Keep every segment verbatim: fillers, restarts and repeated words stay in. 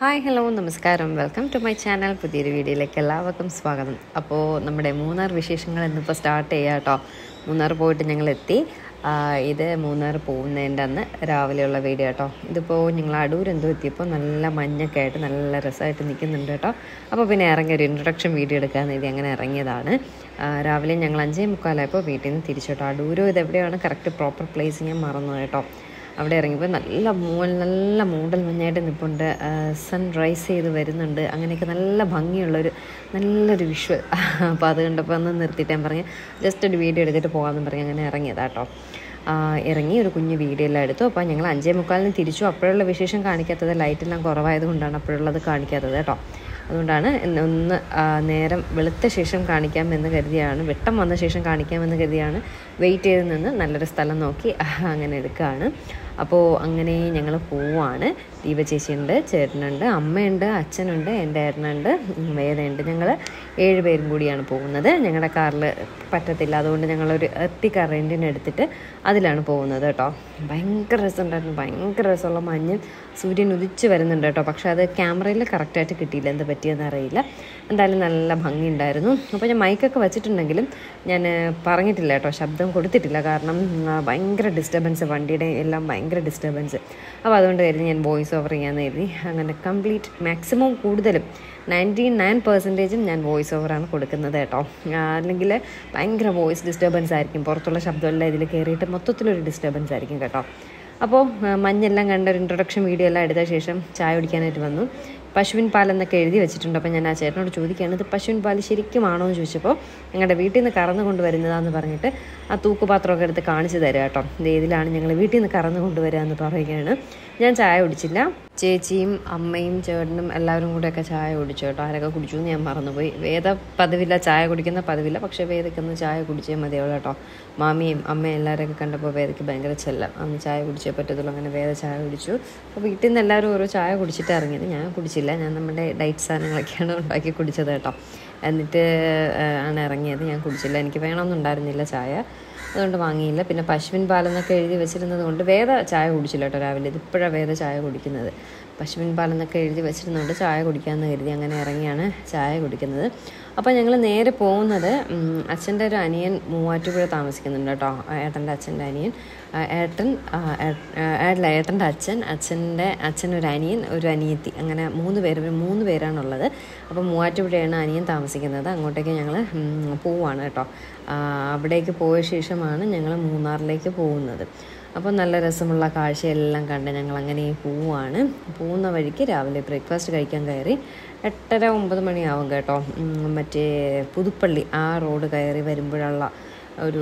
Hi hello നമസ്കാരം welcome to my channel. പുതിയൊരു വീഡിയോയിലേക്ക് എല്ലാവർക്കും സ്വാഗതം. അപ്പോൾ നമ്മുടെ മൂന്നാർ വിശേഷങ്ങൾ ഇന്നിപ്പോൾ സ്റ്റാർട്ട് ചെയ്യാം കേട്ടോ. മൂന്നാർ പോയിട്ട് ഞങ്ങൾ എത്തി. ഇത് മൂന്നാർ പോകുന്നതിൻ്റെ അന്ന് രാവിലെയുള്ള വീഡിയോ കേട്ടോ. ഇതിപ്പോൾ ഞങ്ങൾ അടൂർ എന്തോ എത്തിയപ്പോൾ നല്ല മഞ്ഞൊക്കെ ആയിട്ട് നല്ല രസമായിട്ട് നിൽക്കുന്നുണ്ട് കേട്ടോ. അപ്പോൾ പിന്നെ ഇറങ്ങിയ ഒരു ഇൻട്രൊഡക്ഷൻ വീഡിയോ എടുക്കാമെന്ന് എഴുതി അങ്ങനെ ഇറങ്ങിയതാണ്. രാവിലെ ഞങ്ങൾ അഞ്ചേ മുക്കാലായപ്പോൾ വീട്ടിൽ നിന്ന് തിരിച്ചു കേട്ടോ. അടൂരോ ഇതെവിടെയാണ് കറക്റ്റ് പ്രോപ്പർ പ്ലേസ് ഞാൻ മറന്നു കേട്ടോ. അവിടെ ഇറങ്ങിയപ്പോൾ നല്ല മൂൽ നല്ല മൂടൽ മഞ്ഞായിട്ട് നിൽപ്പുണ്ട്. സൺറൈസ് ചെയ്ത് വരുന്നുണ്ട്. അങ്ങനെയൊക്കെ നല്ല ഭംഗിയുള്ളൊരു നല്ലൊരു വിഷ്വൽ. അപ്പോൾ അത് കണ്ടപ്പോൾ ഒന്ന് നിർത്തിയിട്ട് ഞാൻ പറഞ്ഞ് ജസ്റ്റ് ഒരു വീഡിയോ എടുത്തിട്ട് പോകാമെന്ന് പറഞ്ഞ് അങ്ങനെ ഇറങ്ങിയതാട്ടോ. ഇറങ്ങി ഒരു കുഞ്ഞ് വീഡിയോ എല്ലാം എടുത്തു. അപ്പോൾ ഞങ്ങൾ അഞ്ചേ മുക്കാലിന് തിരിച്ചു. അപ്പോഴുള്ള വിശേഷം കാണിക്കാത്തത് ലൈറ്റെല്ലാം കുറവായത് കൊണ്ടാണ് അപ്പോഴുള്ളത് കാണിക്കാത്തത് കേട്ടോ. അതുകൊണ്ടാണ് ഒന്ന് നേരം വെളുത്ത ശേഷം കാണിക്കാമെന്ന് കരുതിയാണ്, വെട്ടം വന്ന ശേഷം കാണിക്കാമെന്ന് കരുതിയാണ് വെയിറ്റ് ചെയ്ത് നിന്ന് നല്ലൊരു സ്ഥലം നോക്കി അങ്ങനെ എടുക്കുകയാണ്. അപ്പോൾ അങ്ങനെ ഞങ്ങൾ പോവാണ്. ദീപ ചേച്ചിയുണ്ട്, ചേട്ടനുണ്ട്, അമ്മയുണ്ട്, അച്ഛനുണ്ട്, എൻ്റെ ഏട്ടനുണ്ട്, വേദയുണ്ട്. ഞങ്ങൾ ഏഴ് പേരും കൂടിയാണ് പോകുന്നത്. ഞങ്ങളുടെ കാറിൽ പറ്റത്തില്ല, അതുകൊണ്ട് ഞങ്ങളൊരു എർട്ടിക്ക റെൻറ്റിന് എടുത്തിട്ട് അതിലാണ് പോകുന്നത് കേട്ടോ. ഭയങ്കര രസമുണ്ടായിരുന്നു. ഭയങ്കര രസമുള്ള മഞ്ഞ് സൂര്യൻ ഉദിച്ച് വരുന്നുണ്ട് കേട്ടോ. പക്ഷെ അത് ക്യാമറയിൽ കറക്റ്റായിട്ട് കിട്ടിയില്ല, എന്ത് പറ്റിയെന്ന് അറിയില്ല. എന്തായാലും നല്ല ഭംഗിയുണ്ടായിരുന്നു. അപ്പോൾ ഞാൻ മൈക്കൊക്കെ വെച്ചിട്ടുണ്ടെങ്കിലും ഞാൻ പറഞ്ഞിട്ടില്ല കേട്ടോ, ശബ്ദം കൊടുത്തിട്ടില്ല. കാരണം ഭയങ്കര ഡിസ്റ്റർബൻസ്, വണ്ടിയുടെ എല്ലാം ഭയങ്കര ഡിസ്റ്റർബൻസ്. അപ്പോൾ അതുകൊണ്ട് കരുതി ഞാൻ വോയിസ് ഓവർ ചെയ്യാമെന്ന് കരുതി അങ്ങനെ കംപ്ലീറ്റ് മാക്സിമം കൂടുതലും നയൻറ്റി നയൻ പെർസെൻറ്റേജും ഞാൻ വോയിസ് ഓവറാണ് കൊടുക്കുന്നത് കേട്ടോ. അല്ലെങ്കിൽ ഭയങ്കര വോയിസ് ഡിസ്റ്റർബൻസ് ആയിരിക്കും, പുറത്തുള്ള ശബ്ദമെല്ലാം ഇതിൽ കയറിയിട്ട് മൊത്തത്തിലൊരു ഡിസ്റ്റർബൻസ് ആയിരിക്കും കേട്ടോ. അപ്പോൾ മഞ്ഞെല്ലാം കണ്ട ഒരു ഇൻട്രൊഡക്ഷൻ വീഡിയോ എല്ലാം എടുത്ത ശേഷം ചായ കുടിക്കാനായിട്ട് വന്നു. പശുവിൻ പാലെന്നൊക്കെ എഴുതി വെച്ചിട്ടുണ്ട്. അപ്പോൾ ഞാൻ ആ ചേട്ടനോട് ചോദിക്കുകയാണ്, ഇത് പശുവിൻ പാൽ ശരിക്കുമാണോ എന്ന് ചോദിച്ചപ്പോൾ ഞങ്ങളുടെ വീട്ടിൽ നിന്ന് കറന്നു കൊണ്ടുവരുന്നതാന്ന് പറഞ്ഞിട്ട് ആ തൂക്കുപാത്രമൊക്കെ എടുത്ത് കാണിച്ചു തരാം കേട്ടോ. ഇത് ഏതിലാണ് ഞങ്ങൾ വീട്ടിൽ നിന്ന് കറന്നു കൊണ്ടുവരിക എന്ന് പറയുകയാണ്. ഞാൻ ചായ കുടിച്ചില്ല. ചേച്ചിയും അമ്മയും ചേട്ടനും എല്ലാവരും കൂടെയൊക്കെ ചായ കുടിച്ചു കേട്ടോ. ആരൊക്കെ കുടിച്ചു എന്ന് ഞാൻ മറന്നുപോയി. വേദ പതിവില്ല, ചായ കുടിക്കുന്ന പതിവില്ല. പക്ഷേ വേദയ്ക്കൊന്ന് ചായ കുടിച്ചേ മതിയുള്ളൂ കേട്ടോ. മാമിയും അമ്മയും എല്ലാവരെയൊക്കെ കണ്ടപ്പോൾ വേദയ്ക്ക് ഭയങ്കര ചെല്ലം, അന്ന് ചായ കുടിച്ചേ പറ്റത്തുള്ളൂ. അങ്ങനെ വേദ ചായ കുടിച്ചു. അപ്പോൾ വീട്ടിൽ നിന്ന് എല്ലാവരും ഓരോ ചായ കുടിച്ചിട്ട് ഇറങ്ങിയത്. ഞാൻ കുടിച്ചില്ല, ഞാൻ നമ്മുടെ ഡയറ്റ് സാധനങ്ങളൊക്കെയാണ് ഉണ്ടാക്കി കുടിച്ചത് കേട്ടോ. എന്നിട്ട് ആണ് ഇറങ്ങിയത്. ഞാൻ കുടിച്ചില്ല, എനിക്ക് വേണമെന്നുണ്ടായിരുന്നില്ല ചായ, അതുകൊണ്ട് വാങ്ങിയില്ല. പിന്നെ പശുവിൻ പാലെന്നൊക്കെ എഴുതി വെച്ചിരുന്നത് കൊണ്ട് വേദ ചായ കുടിച്ചില്ല കേട്ടോ രാവിലെ. ഇതിപ്പോഴാണ് വേദ ചായ കുടിക്കുന്നത്. പശുവിൻ പാലെന്നൊക്കെ എഴുതി വെച്ചിരുന്നതുകൊണ്ട് ചായ കുടിക്കാമെന്ന് കരുതി അങ്ങനെ ഇറങ്ങിയാണ് ചായ കുടിക്കുന്നത്. അപ്പോൾ ഞങ്ങൾ നേരെ പോകുന്നത്, അച്ഛൻ്റെ ഒരു അനിയൻ മൂവാറ്റുപുഴ താമസിക്കുന്നുണ്ട് കേട്ടോ. ഏട്ടൻ്റെ അച്ഛൻ്റെ അനിയൻ, ഏട്ടൻ ഏട്ടല്ല ഏട്ടൻ്റെ അച്ഛൻ, അച്ഛൻ്റെ അച്ഛനൊരു അനിയൻ, ഒരു അനിയത്തി, അങ്ങനെ മൂന്ന് പേര് മൂന്ന് പേരാണുള്ളത്. അപ്പോൾ മൂവാറ്റുപുഴയാണ് അനിയൻ താമസിക്കുന്നത്. അങ്ങോട്ടേക്ക് ഞങ്ങൾ പോവുകയാണ് കേട്ടോ. അവിടേക്ക് പോയ ശേഷമാണ് ഞങ്ങൾ മൂന്നാറിലേക്ക് പോകുന്നത്. അപ്പോൾ നല്ല രസമുള്ള കാഴ്ചയെല്ലാം കണ്ട് ഞങ്ങൾ അങ്ങനെ പോവുകയാണ്. പോകുന്ന വഴിക്ക് രാവിലെ ബ്രേക്ക്ഫാസ്റ്റ് കഴിക്കാൻ കയറി. എട്ടര ഒമ്പത് മണിയാവും കേട്ടോ. മറ്റേ പുതുപ്പള്ളി ആ റോഡ് കയറി വരുമ്പോഴുള്ള ഒരു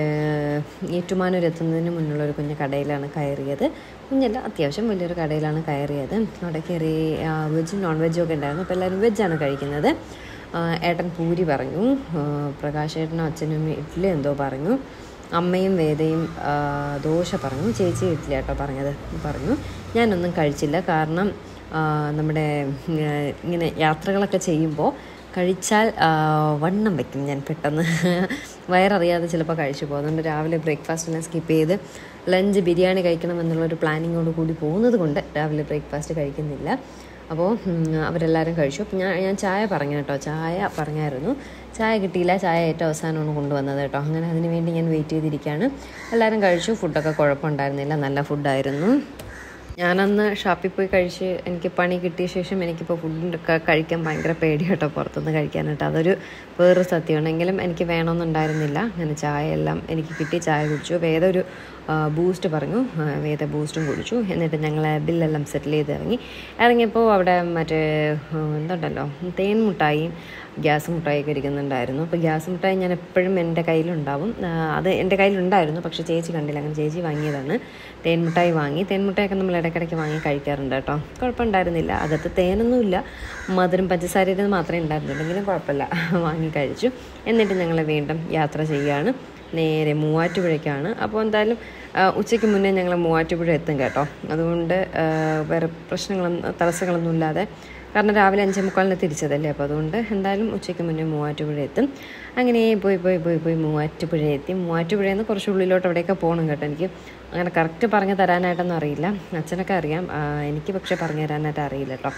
ഏറ്റുമാനൂർ എത്തുന്നതിന് മുന്നുള്ള ഒരു കുഞ്ഞു കടയിലാണ് കയറിയത്. കുഞ്ഞല്ല, അത്യാവശ്യം വലിയൊരു കടയിലാണ് കയറിയത്. അവിടെ കയറി വെജും നോൺ വെജും ഒക്കെ ഉണ്ടായിരുന്നു. അപ്പോൾ എല്ലാവരും വെജാണ് കഴിക്കുന്നത്. ഏട്ടൻ പൂരി പറഞ്ഞു, പ്രകാശ് ഏട്ടനും അച്ഛനും ഇഡ്ഡലി എന്തോ പറഞ്ഞു, അമ്മയും വേദയും ദോശ പറഞ്ഞു, ചേച്ചി ഇഡ്ഡലി കേട്ടോ പറഞ്ഞത് പറഞ്ഞു. ഞാനൊന്നും കഴിച്ചില്ല, കാരണം നമ്മുടെ ഇങ്ങനെ യാത്രകളൊക്കെ ചെയ്യുമ്പോൾ കഴിച്ചാൽ വണ്ണം വയ്ക്കും ഞാൻ പെട്ടെന്ന്, വയററിയാതെ ചിലപ്പോൾ കഴിച്ചു പോകും. അതുകൊണ്ട് രാവിലെ ബ്രേക്ക്ഫാസ്റ്റെല്ലാം സ്കിപ്പ് ചെയ്ത് ലഞ്ച് ബിരിയാണി കഴിക്കണം എന്നുള്ളൊരു പ്ലാനിങ്ങോട് കൂടി പോകുന്നത് കൊണ്ട് രാവിലെ ബ്രേക്ക്ഫാസ്റ്റ് കഴിക്കുന്നില്ല. അപ്പോൾ അവരെല്ലാവരും കഴിച്ചു. അപ്പം ഞാൻ ഞാൻ ചായ പറഞ്ഞു കേട്ടോ, ചായ പറഞ്ഞായിരുന്നു. ചായ കിട്ടിയില്ല, ചായ ഏറ്റവും അവസാനമാണ് കൊണ്ടുവന്നത് കേട്ടോ. അങ്ങനെ അതിന് വേണ്ടി ഞാൻ വെയിറ്റ് ചെയ്തിരിക്കുകയാണ്. എല്ലാവരും കഴിച്ചു. ഫുഡൊക്കെ കുഴപ്പമുണ്ടായിരുന്നില്ല, നല്ല ഫുഡായിരുന്നു. ഞാനന്ന് ഷാപ്പിൽ പോയി കഴിച്ച് എനിക്ക് പണി കിട്ടിയ ശേഷം എനിക്കിപ്പോൾ ഫുഡൊക്കെ കഴിക്കാൻ ഭയങ്കര പേടി കേട്ടോ, പുറത്തുനിന്ന് കഴിക്കാനായിട്ട്. അതൊരു വേറൊരു സത്യമാണെങ്കിലും എനിക്ക് വേണമെന്നുണ്ടായിരുന്നില്ല. അങ്ങനെ ചായ എല്ലാം എനിക്ക് കിട്ടി, ചായ കുടിച്ചു. വേദ ഒരു ബൂസ്റ്റ് പറഞ്ഞു, വേദ ബൂസ്റ്റും കുടിച്ചു. എന്നിട്ട് ഞങ്ങൾ ബില്ലെല്ലാം സെറ്റിൽ ചെയ്ത് ഇറങ്ങി. ഇറങ്ങിയപ്പോൾ അവിടെ മറ്റേ എന്തുണ്ടല്ലോ, തേൻ മുട്ടായിയും ഗ്യാസ് മുട്ടായിയൊക്കെ ഇരിക്കുന്നുണ്ടായിരുന്നു. അപ്പോൾ ഗ്യാസ് മുട്ടായി ഞാൻ എപ്പോഴും എൻ്റെ കയ്യിലുണ്ടാവും. അത് എൻ്റെ കയ്യിലുണ്ടായിരുന്നു, പക്ഷേ ചേച്ചി കണ്ടില്ല, അങ്ങനെ ചേച്ചി വാങ്ങിയതാണ്. തേൻ മുട്ടായി വാങ്ങി. തേൻ മുട്ടായൊക്കെ നമ്മൾ ഇടയ്ക്കിടയ്ക്ക് വാങ്ങി കഴിക്കാറുണ്ട് കേട്ടോ. കുഴപ്പമുണ്ടായിരുന്നില്ല, അകത്ത് തേനൊന്നുമില്ല, മധുരം പഞ്ചസാരയുടെ മാത്രമേ ഉണ്ടായിരുന്നുള്ളെങ്കിലും കുഴപ്പമില്ല, വാങ്ങി കഴിച്ചു. എന്നിട്ട് ഞങ്ങൾ വീണ്ടും യാത്ര ചെയ്യുകയാണ്. നേരെ മൂവാറ്റുപുഴയ്ക്കാണ്. അപ്പോൾ എന്തായാലും ഉച്ചയ്ക്ക് മുന്നേ ഞങ്ങൾ മൂവാറ്റുപുഴ എത്തും കേട്ടോ. അതുകൊണ്ട് വേറെ പ്രശ്നങ്ങളൊന്നും തടസ്സങ്ങളൊന്നും ഇല്ലാതെ, കാരണം രാവിലെ അഞ്ചേ മുക്കാലിന് തിരിച്ചതല്ലേ. അപ്പോൾ അതുകൊണ്ട് എന്തായാലും ഉച്ചയ്ക്ക് മുന്നേ മൂവാറ്റുപുഴ എത്തും. അങ്ങനെ പോയി പോയി പോയി പോയി മൂവാറ്റുപുഴ എത്തി. മൂവാറ്റുപുഴയിൽ നിന്ന് കുറച്ച് ഉള്ളിലോട്ട് അവിടെയൊക്കെ പോകണം കേട്ടോ. എനിക്ക് അങ്ങനെ കറക്റ്റ് പറഞ്ഞു തരാനായിട്ടൊന്നും അറിയില്ല. അച്ഛനൊക്കെ അറിയാം, എനിക്ക് പക്ഷേ പറഞ്ഞു തരാനായിട്ട് അറിയില്ല കേട്ടോ.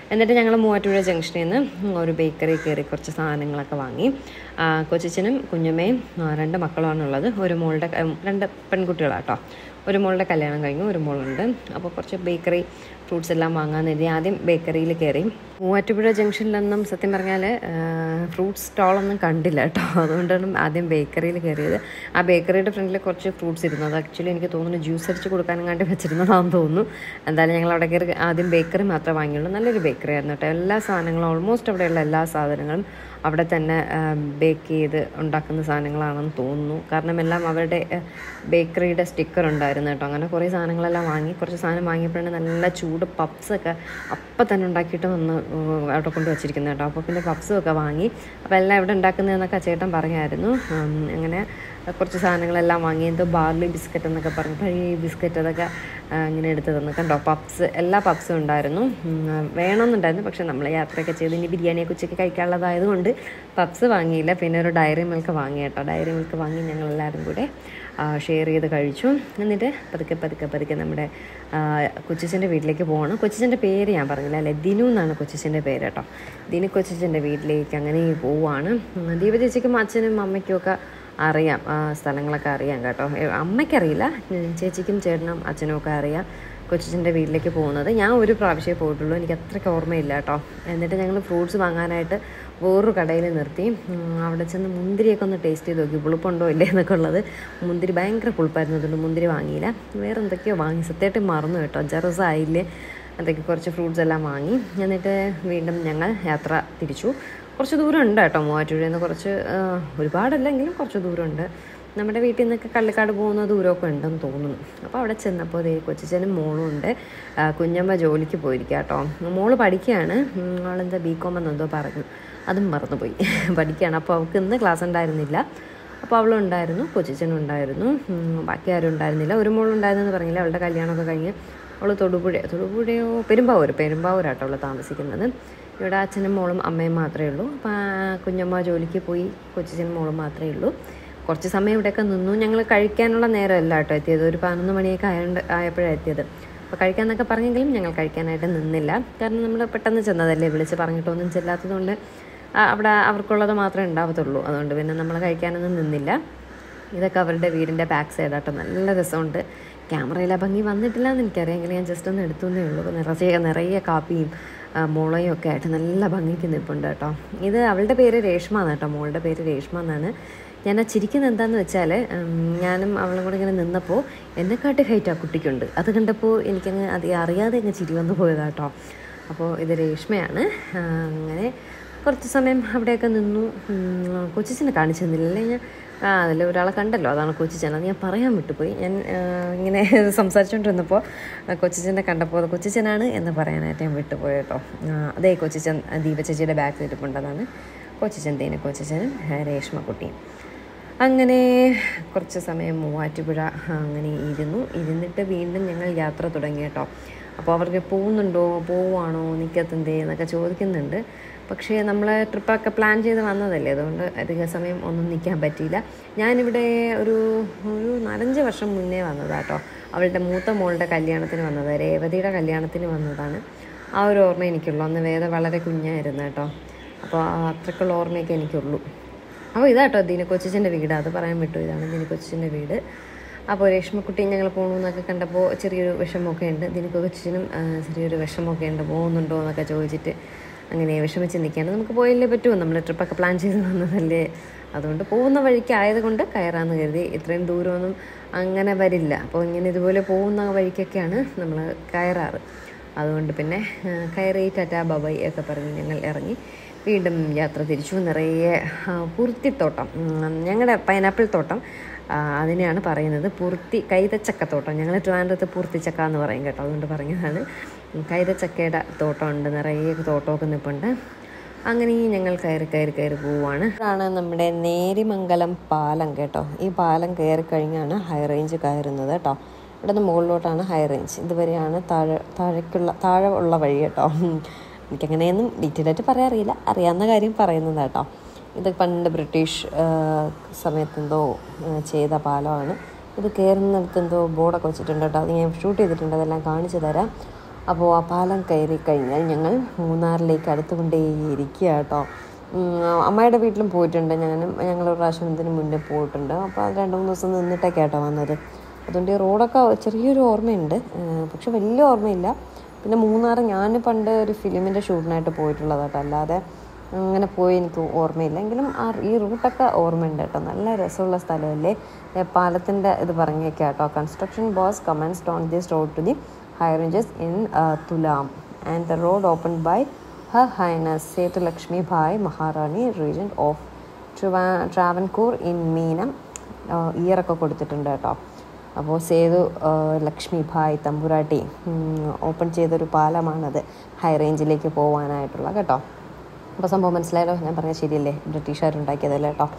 എന്നിട്ട് ഞങ്ങൾ മൂവാറ്റുപുഴ ജംഗ്ഷനിൽ നിന്ന് ഒരു ബേക്കറി കയറി കുറച്ച് സാധനങ്ങളൊക്കെ വാങ്ങി. കൊച്ചച്ഛനും കുഞ്ഞമ്മയും രണ്ട് മക്കളുമാണുള്ളത്. ഒരു മോളുടെ രണ്ട് പെൺകുട്ടികളാട്ടോ. ഒരു മോളുടെ കല്യാണം കഴിഞ്ഞു, ഒരു മോളുണ്ട്. അപ്പോൾ കുറച്ച് ബേക്കറി ഫ്രൂട്ട്സ് എല്ലാം വാങ്ങാമെന്ന് കരുതി ആദ്യം ബേക്കറിയിൽ കയറി. മൂവാറ്റുപുഴ ജംഗ്ഷനിലൊന്നും സത്യം പറഞ്ഞാൽ ഫ്രൂട്ട്സ് സ്റ്റോളൊന്നും കണ്ടില്ല കേട്ടോ. അതുകൊണ്ടാണ് ആദ്യം ബേക്കറിയിൽ കയറിയത്. ആ ബേക്കറിയുടെ ഫ്രണ്ടിൽ കുറച്ച് ഫ്രൂട്ട്സ് ഇരുന്നു. അത് ആക്ച്വലി എനിക്ക് തോന്നുന്നു ജ്യൂസ് അടിച്ച് കൊടുക്കാനും കണ്ടി വെച്ചിരുന്നതാണെന്ന് തോന്നുന്നു. എന്തായാലും ഞങ്ങൾ അവിടെ കയറി ആദ്യം ബേക്കറി മാത്രമേ വാങ്ങിയുള്ളൂ. നല്ലൊരു ബേക്കറി ആയിരുന്നു കേട്ടോ. എല്ലാ സാധനങ്ങളും ഓൾമോസ്റ്റ് അവിടെയുള്ള എല്ലാ സാധനങ്ങളും അവിടെ തന്നെ ബേക്ക് ചെയ്ത് ഉണ്ടാക്കുന്ന സാധനങ്ങളാണെന്ന് തോന്നുന്നു. കാരണം എല്ലാം അവരുടെ ബേക്കറിയുടെ സ്റ്റിക്കർ ഉണ്ടായിരുന്നു കേട്ടോ. അങ്ങനെ കുറേ സാധനങ്ങളെല്ലാം വാങ്ങി. കുറച്ച് സാധനം വാങ്ങിയപ്പോഴാണ് നല്ല ചൂട് പപ്സൊക്കെ അപ്പം തന്നെ ഉണ്ടാക്കിയിട്ട് വന്ന് അവിടെ കൊണ്ട് വെച്ചിരിക്കുന്നത് കേട്ടോ. അപ്പോൾ പിന്നെ പപ്സും ഒക്കെ വാങ്ങി. അപ്പോൾ എല്ലാം ഇവിടെ ഉണ്ടാക്കുന്നതെന്നൊക്കെ ചേട്ടൻ പറയായിരുന്നു. അങ്ങനെ കുറച്ച് സാധനങ്ങളെല്ലാം വാങ്ങി. എന്തോ ബാർലി ബിസ്ക്കറ്റ് എന്നൊക്കെ പറഞ്ഞു, പഴയ ബിസ്ക്കറ്റ് അതൊക്കെ ഇങ്ങനെ എടുത്ത് തന്നു കണ്ടോ. പപ്സ് എല്ലാ പപ്സും ഉണ്ടായിരുന്നു, വേണമെന്നുണ്ടായിരുന്നു. പക്ഷെ നമ്മൾ യാത്രയൊക്കെ ചെയ്ത് ഇനി ബിരിയാണിയൊക്കെ ഉച്ചയ്ക്ക് കഴിക്കാനുള്ളതായതുകൊണ്ട് പപ്സ് വാങ്ങിയില്ല. പിന്നെ ഒരു ഡയറി മിൽക്ക് വാങ്ങി കേട്ടോ. ഡയറി മിൽക്ക് വാങ്ങി ഞങ്ങളെല്ലാവരും കൂടെ ഷെയർ ചെയ്ത് കഴിച്ചു. എന്നിട്ട് പതുക്കെ പതുക്കെ പതുക്കെ നമ്മുടെ കൊച്ചച്ഛൻ്റെ വീട്ടിലേക്ക് പോകണം. കൊച്ചച്ഛൻ്റെ പേര് ഞാൻ പറഞ്ഞില്ല അല്ലേ, ദിനു എന്നാണ് കൊച്ചച്ഛൻ്റെ പേര് കേട്ടോ. ദിനു കൊച്ചച്ഛൻ്റെ വീട്ടിലേക്ക് അങ്ങനെ പോവുകയാണ്. ദീപ ചേച്ചിക്കും അച്ഛനും അമ്മയ്ക്കും ഒക്കെ അറിയാം, സ്ഥലങ്ങളൊക്കെ അറിയാം കേട്ടോ. അമ്മയ്ക്കറിയില്ല, ചേച്ചിക്കും ചേട്ടനും അച്ഛനും ഒക്കെ അറിയാം കൊച്ചച്ഛൻ്റെ വീട്ടിലേക്ക് പോകുന്നത്. ഞാൻ ഒരു പ്രാവശ്യമേ പോയിട്ടുള്ളൂ, എനിക്ക് അത്രയ്ക്ക് ഓർമ്മയില്ല കേട്ടോ. എന്നിട്ട് ഞങ്ങൾ ഫ്രൂട്ട്സ് വാങ്ങാനായിട്ട് വേറൊരു കടയിൽ നിർത്തി. അവിടെ ചെന്ന് മുന്തിരിയൊക്കെ ഒന്ന് ടേസ്റ്റ് ചെയ്ത് നോക്കി, പുളിപ്പുണ്ടോ ഇല്ലേ എന്നൊക്കെ ഉള്ളത്. മുന്തിരി ഭയങ്കര പുളിപ്പായിരുന്നു, അതുകൊണ്ട് മുന്തിരി വാങ്ങിയില്ല. വേറെ എന്തൊക്കെയോ വാങ്ങി, സത്യമായിട്ട് മറന്നു കേട്ടോ. അഞ്ചാറ് ദിവസം ആയില്ലേ. അതൊക്കെ കുറച്ച് ഫ്രൂട്ട്സ് എല്ലാം വാങ്ങി. എന്നിട്ട് വീണ്ടും ഞങ്ങൾ യാത്ര തിരിച്ചു. കുറച്ച് ദൂരം ഉണ്ട് കേട്ടോ. മൂവാറ്റുപുഴയിൽ നിന്ന് കുറച്ച്, ഒരുപാടല്ലെങ്കിലും കുറച്ച് ദൂരമുണ്ട്. നമ്മുടെ വീട്ടിൽ നിന്നൊക്കെ കള്ളിക്കാട് പോകുന്ന ദൂരമൊക്കെ ഉണ്ടെന്ന് തോന്നുന്നു. അപ്പോൾ അവിടെ ചെന്നപ്പോൾ ദേ കൊച്ചച്ഛനും മോളും ഉണ്ട്. കുഞ്ഞമ്മ ജോലിക്ക് പോയിരിക്കുക കേട്ടോ. മോള് പഠിക്കുകയാണ്, അവളെന്താ ബി കോം എന്നെന്തോ പറഞ്ഞു, അതും മറന്നുപോയി. പഠിക്കുകയാണ്. അപ്പോൾ അവൾക്ക് ഇന്ന് ക്ലാസ് ഉണ്ടായിരുന്നില്ല. അപ്പോൾ അവളുണ്ടായിരുന്നു, കൊച്ചച്ഛനും ഉണ്ടായിരുന്നു, ബാക്കി ആരും ഉണ്ടായിരുന്നില്ല. ഒരു മോളുണ്ടായിരുന്നെന്ന് പറഞ്ഞില്ല, അവളുടെ കല്യാണമൊക്കെ കഴിഞ്ഞ് അവൾ തൊടുപുഴ തൊടുപുഴയോ പെരുമ്പാവൂർ പെരുമ്പാവൂരാട്ടോ അവൾ താമസിക്കുന്നത്. ഇവിടെ അച്ഛനും മോളും അമ്മയും മാത്രമേ ഉള്ളൂ. അപ്പോൾ കുഞ്ഞമ്മ ജോലിക്ക് പോയി, കൊച്ചച്ഛനും മോളും മാത്രമേ ഉള്ളൂ. കുറച്ച് സമയം ഇവിടെയൊക്കെ നിന്നു. ഞങ്ങൾ കഴിക്കാനുള്ള നേരമല്ല കേട്ടോ എത്തിയത്, ഒരു പതിനൊന്ന് മണിയൊക്കെ ആയതുകൊണ്ട് ആയപ്പോഴാണ് എത്തിയത്. അപ്പോൾ കഴിക്കാമെന്നൊക്കെ പറഞ്ഞെങ്കിലും ഞങ്ങൾ കഴിക്കാനായിട്ട് നിന്നില്ല. കാരണം നമ്മൾ പെട്ടെന്ന് ചെന്നതല്ലേ, വിളിച്ച് പറഞ്ഞിട്ടൊന്നും ചെല്ലാത്തതുകൊണ്ട് അവിടെ അവർക്കുള്ളത് മാത്രമേ ഉണ്ടാവത്തുള്ളൂ. അതുകൊണ്ട് പിന്നെ നമ്മൾ കഴിക്കാനൊന്നും നിന്നില്ല. ഇതൊക്കെ അവരുടെ വീടിൻ്റെ ബാക്ക് സൈഡാട്ടോ. നല്ല രസമുണ്ട്. ക്യാമറയിലെ ഭംഗി വന്നിട്ടില്ല എന്ന് എനിക്കറിയാമെങ്കിൽ ഞാൻ ജസ്റ്റ് ഒന്ന് എടുത്തുന്നേ ഉള്ളൂ. നിറയെ നിറയെ കാപ്പിയും മുളയും ഒക്കെ ആയിട്ട് നല്ല ഭംഗിക്ക് നിൽപ്പുണ്ട് കേട്ടോ. ഇത് അവളുടെ പേര് രേഷ്മ എന്നാണ് കേട്ടോ, മോളുടെ പേര് രേഷ്മ എന്നാണ്. ഞാൻ ആ ചിരിക്കുന്നത് എന്താണെന്ന് വെച്ചാൽ, ഞാനും അവളും കൂടെ ഇങ്ങനെ നിന്നപ്പോൾ എന്നെക്കാട്ടി ഹൈറ്റ് ആ കുട്ടിക്കുണ്ട്. അത് കണ്ടപ്പോൾ എനിക്കങ്ങ് അത് അറിയാതെ അങ്ങ് ചിരി വന്നു പോയതാട്ടോ. അപ്പോൾ ഇത് രേഷ്മയാണ്. അങ്ങനെ കുറച്ച് സമയം അവിടെയൊക്കെ നിന്നു. കൊച്ചച്ഛനെ കാണിച്ചു തന്നില്ലല്ലേ ഞാൻ. ആ അതിൽ ഒരാളെ കണ്ടല്ലോ, അതാണ് കൊച്ചച്ഛൻ. അത് ഞാൻ പറയാൻ വിട്ടുപോയി. ഞാൻ ഇങ്ങനെ സംസാരിച്ചുകൊണ്ടിരുന്നപ്പോൾ കൊച്ചച്ഛനെ കണ്ടപ്പോൾ അത് കൊച്ചച്ഛനാണ് എന്ന് പറയാനായിട്ട് ഞാൻ വിട്ടുപോയി കേട്ടോ. അതേ കൊച്ചച്ഛൻ ദീപ ചേച്ചിയുടെ ബാഗ് ഇരിപ്പുണ്ടതാണ് കൊച്ചച്ഛൻ, തേനെ കൊച്ചച്ഛനും രേഷ്മക്കുട്ടിയും. അങ്ങനെ കുറച്ച് സമയം മൂവാറ്റുപുഴ അങ്ങനെ ഇരുന്നു. ഇരുന്നിട്ട് വീണ്ടും ഞങ്ങൾ യാത്ര തുടങ്ങി കേട്ടോ. അപ്പോൾ അവർക്ക് പോകുന്നുണ്ടോ, പോവുകയാണോ, നിൽക്കത്തെന്തേ എന്നൊക്കെ ചോദിക്കുന്നുണ്ട്. പക്ഷേ നമ്മൾ ട്രിപ്പൊക്കെ പ്ലാൻ ചെയ്ത് വന്നതല്ലേ, അതുകൊണ്ട് അധിക സമയം ഒന്നും നിൽക്കാൻ പറ്റിയില്ല. ഞാനിവിടെ ഒരു ഒരു നാലഞ്ച് വർഷം മുന്നേ വന്നതാണ് കേട്ടോ. അവളുടെ മൂത്ത മോളുടെ കല്യാണത്തിന് വന്നത്, രേവതിയുടെ കല്യാണത്തിന് വന്നതാണ്. ആ ഒരു ഓർമ്മ എനിക്കുള്ളൂ. അന്ന് വേദ വളരെ കുഞ്ഞായിരുന്നു കേട്ടോ. അപ്പോൾ അത്രയ്ക്കുള്ള ഓർമ്മയൊക്കെ എനിക്കുള്ളൂ. അപ്പോൾ ഇതാട്ടോ ദിന കൊച്ചച്ഛൻ്റെ വീട്, അത് പറയാൻ വിട്ടു. ഇതാണ് ദിന കൊച്ചച്ഛൻ്റെ വീട്. അപ്പോൾ രേഷ്മക്കുട്ടി ഞങ്ങൾ പോകണമെന്നൊക്കെ കണ്ടപ്പോൾ ചെറിയൊരു വിഷമമൊക്കെ ഉണ്ട്. ദിന കൊച്ചച്ഛനും ചെറിയൊരു വിഷമമൊക്കെ ഉണ്ട്, പോകുന്നുണ്ടോ എന്നൊക്കെ ചോദിച്ചിട്ട് അങ്ങനെ വിഷമിച്ച് നിൽക്കുകയാണ്. നമുക്ക് പോയല്ലേ പറ്റുമോ, നമ്മൾ ട്രിപ്പൊക്കെ പ്ലാൻ ചെയ്ത് വന്നതല്ലേ. അതുകൊണ്ട് പോകുന്ന വഴിക്ക് ആയതുകൊണ്ട് കയറാമെന്ന് കരുതി. ഇത്രയും ദൂരമൊന്നും അങ്ങനെ വരില്ല. അപ്പോൾ ഇങ്ങനെ ഇതുപോലെ പോകുന്ന വഴിക്കൊക്കെയാണ് നമ്മൾ കയറാറ്. അതുകൊണ്ട് പിന്നെ കയറി ടാറ്റാ ബബൈ ഒക്കെ പറഞ്ഞ് ഞങ്ങൾ ഇറങ്ങി വീണ്ടും യാത്ര തിരിച്ചു. നിറയെ പൂർത്തിത്തോട്ടം, ഞങ്ങളുടെ പൈനാപ്പിൾ തോട്ടം അതിനെയാണ് പറയുന്നത്, പൂർത്തി കൈതച്ചക്കത്തോട്ടം. ഞങ്ങൾ ട്രിവാൻഡ്രത്ത് പൂർത്തിച്ചക്ക എന്ന് പറയും കേട്ടോ, അതുകൊണ്ട് പറഞ്ഞതാണ്. കൈതച്ചക്കയുടെ തോട്ടമുണ്ട്, നിറയെ തോട്ടമൊക്കെ നിൽപ്പുണ്ട്. അങ്ങനെ ഞങ്ങൾ കയറി കയറി കയറി പോവുകയാണ്. ഇതാണ് നമ്മുടെ നേരിമംഗലം പാലം കേട്ടോ. ഈ പാലം കയറി കഴിഞ്ഞാണ് ഹൈ റേഞ്ച് കയറുന്നത് കേട്ടോ. ഇവിടെ നിന്ന് മുകളിലോട്ടാണ് ഹൈ റേഞ്ച്. ഇതുവരെയാണ് താഴെ താഴേക്കുള്ള താഴെ ഉള്ള വഴി കേട്ടോ. എനിക്കങ്ങനെയൊന്നും ഡീറ്റെയിൽ ആയിട്ട് പറയാൻ അറിയില്ല, അറിയാവുന്ന കാര്യം പറയുന്നത് കേട്ടോ. ഇത് പണ്ട് ബ്രിട്ടീഷ് സമയത്തെന്തോ ചെയ്ത പാലമാണ്. ഇത് കയറുന്നിടത്തെന്തോ ബോർഡൊക്കെ വെച്ചിട്ടുണ്ട് കേട്ടോ. അത് ഞാൻ ഷൂട്ട് ചെയ്തിട്ടുണ്ട്, അതെല്ലാം കാണിച്ചു തരാം. അപ്പോൾ ആ പാലം കയറി കഴിഞ്ഞാൽ ഞങ്ങൾ മൂന്നാറിലേക്ക് അടുത്തുകൊണ്ടേയിരിക്കുക കേട്ടോ. അമ്മയുടെ വീട്ടിലും പോയിട്ടുണ്ട്, ഞാനും ഞങ്ങളൊരു പ്രാവശ്യം ഇതിന് മുന്നേ പോയിട്ടുണ്ട്. അപ്പോൾ അത് രണ്ട് മൂന്ന് ദിവസം നിന്നിട്ടൊക്കെ ആട്ടോ വന്നത്. അതുകൊണ്ട് ഈ റോഡൊക്കെ ചെറിയൊരു ഓർമ്മയുണ്ട്, പക്ഷെ വലിയ ഓർമ്മയില്ല. പിന്നെ മൂന്നാർ ഞാൻ പണ്ട് ഒരു ഫിലിമിൻ്റെ ഷൂട്ടിനായിട്ട് പോയിട്ടുള്ളതാട്ടോ, അല്ലാതെ അങ്ങനെ പോയി എനിക്ക് ഓർമ്മയില്ല. എങ്കിലും ആ ഈ റൂട്ടൊക്കെ ഓർമ്മയുണ്ട് കേട്ടോ. നല്ല രസമുള്ള സ്ഥലമല്ലേ. പാലത്തിൻ്റെ ഇത് പറഞ്ഞേക്കാം കേട്ടോ. Construction was commenced on this road to the high ranges in Thulam and the road open by Her Highness Sethu Lakshmi Bhai Maharani Regent of Travancore in Meenam ഇയറൊക്കെ കൊടുത്തിട്ടുണ്ട് കേട്ടോ. അപ്പോൾ സേതു ലക്ഷ്മി ഭായ് തമ്പുരാട്ടി ഓപ്പൺ ചെയ്തൊരു പാലമാണത് ഹൈ റേഞ്ചിലേക്ക് പോകാനായിട്ടുള്ള കേട്ടോ. അപ്പോൾ സംഭവം മനസ്സിലായല്ലോ, ഞാൻ പറഞ്ഞത് ശരിയല്ലേ, ബ്രിട്ടീഷുകാരുണ്ടാക്കിയതല്ലേ കേട്ടോ.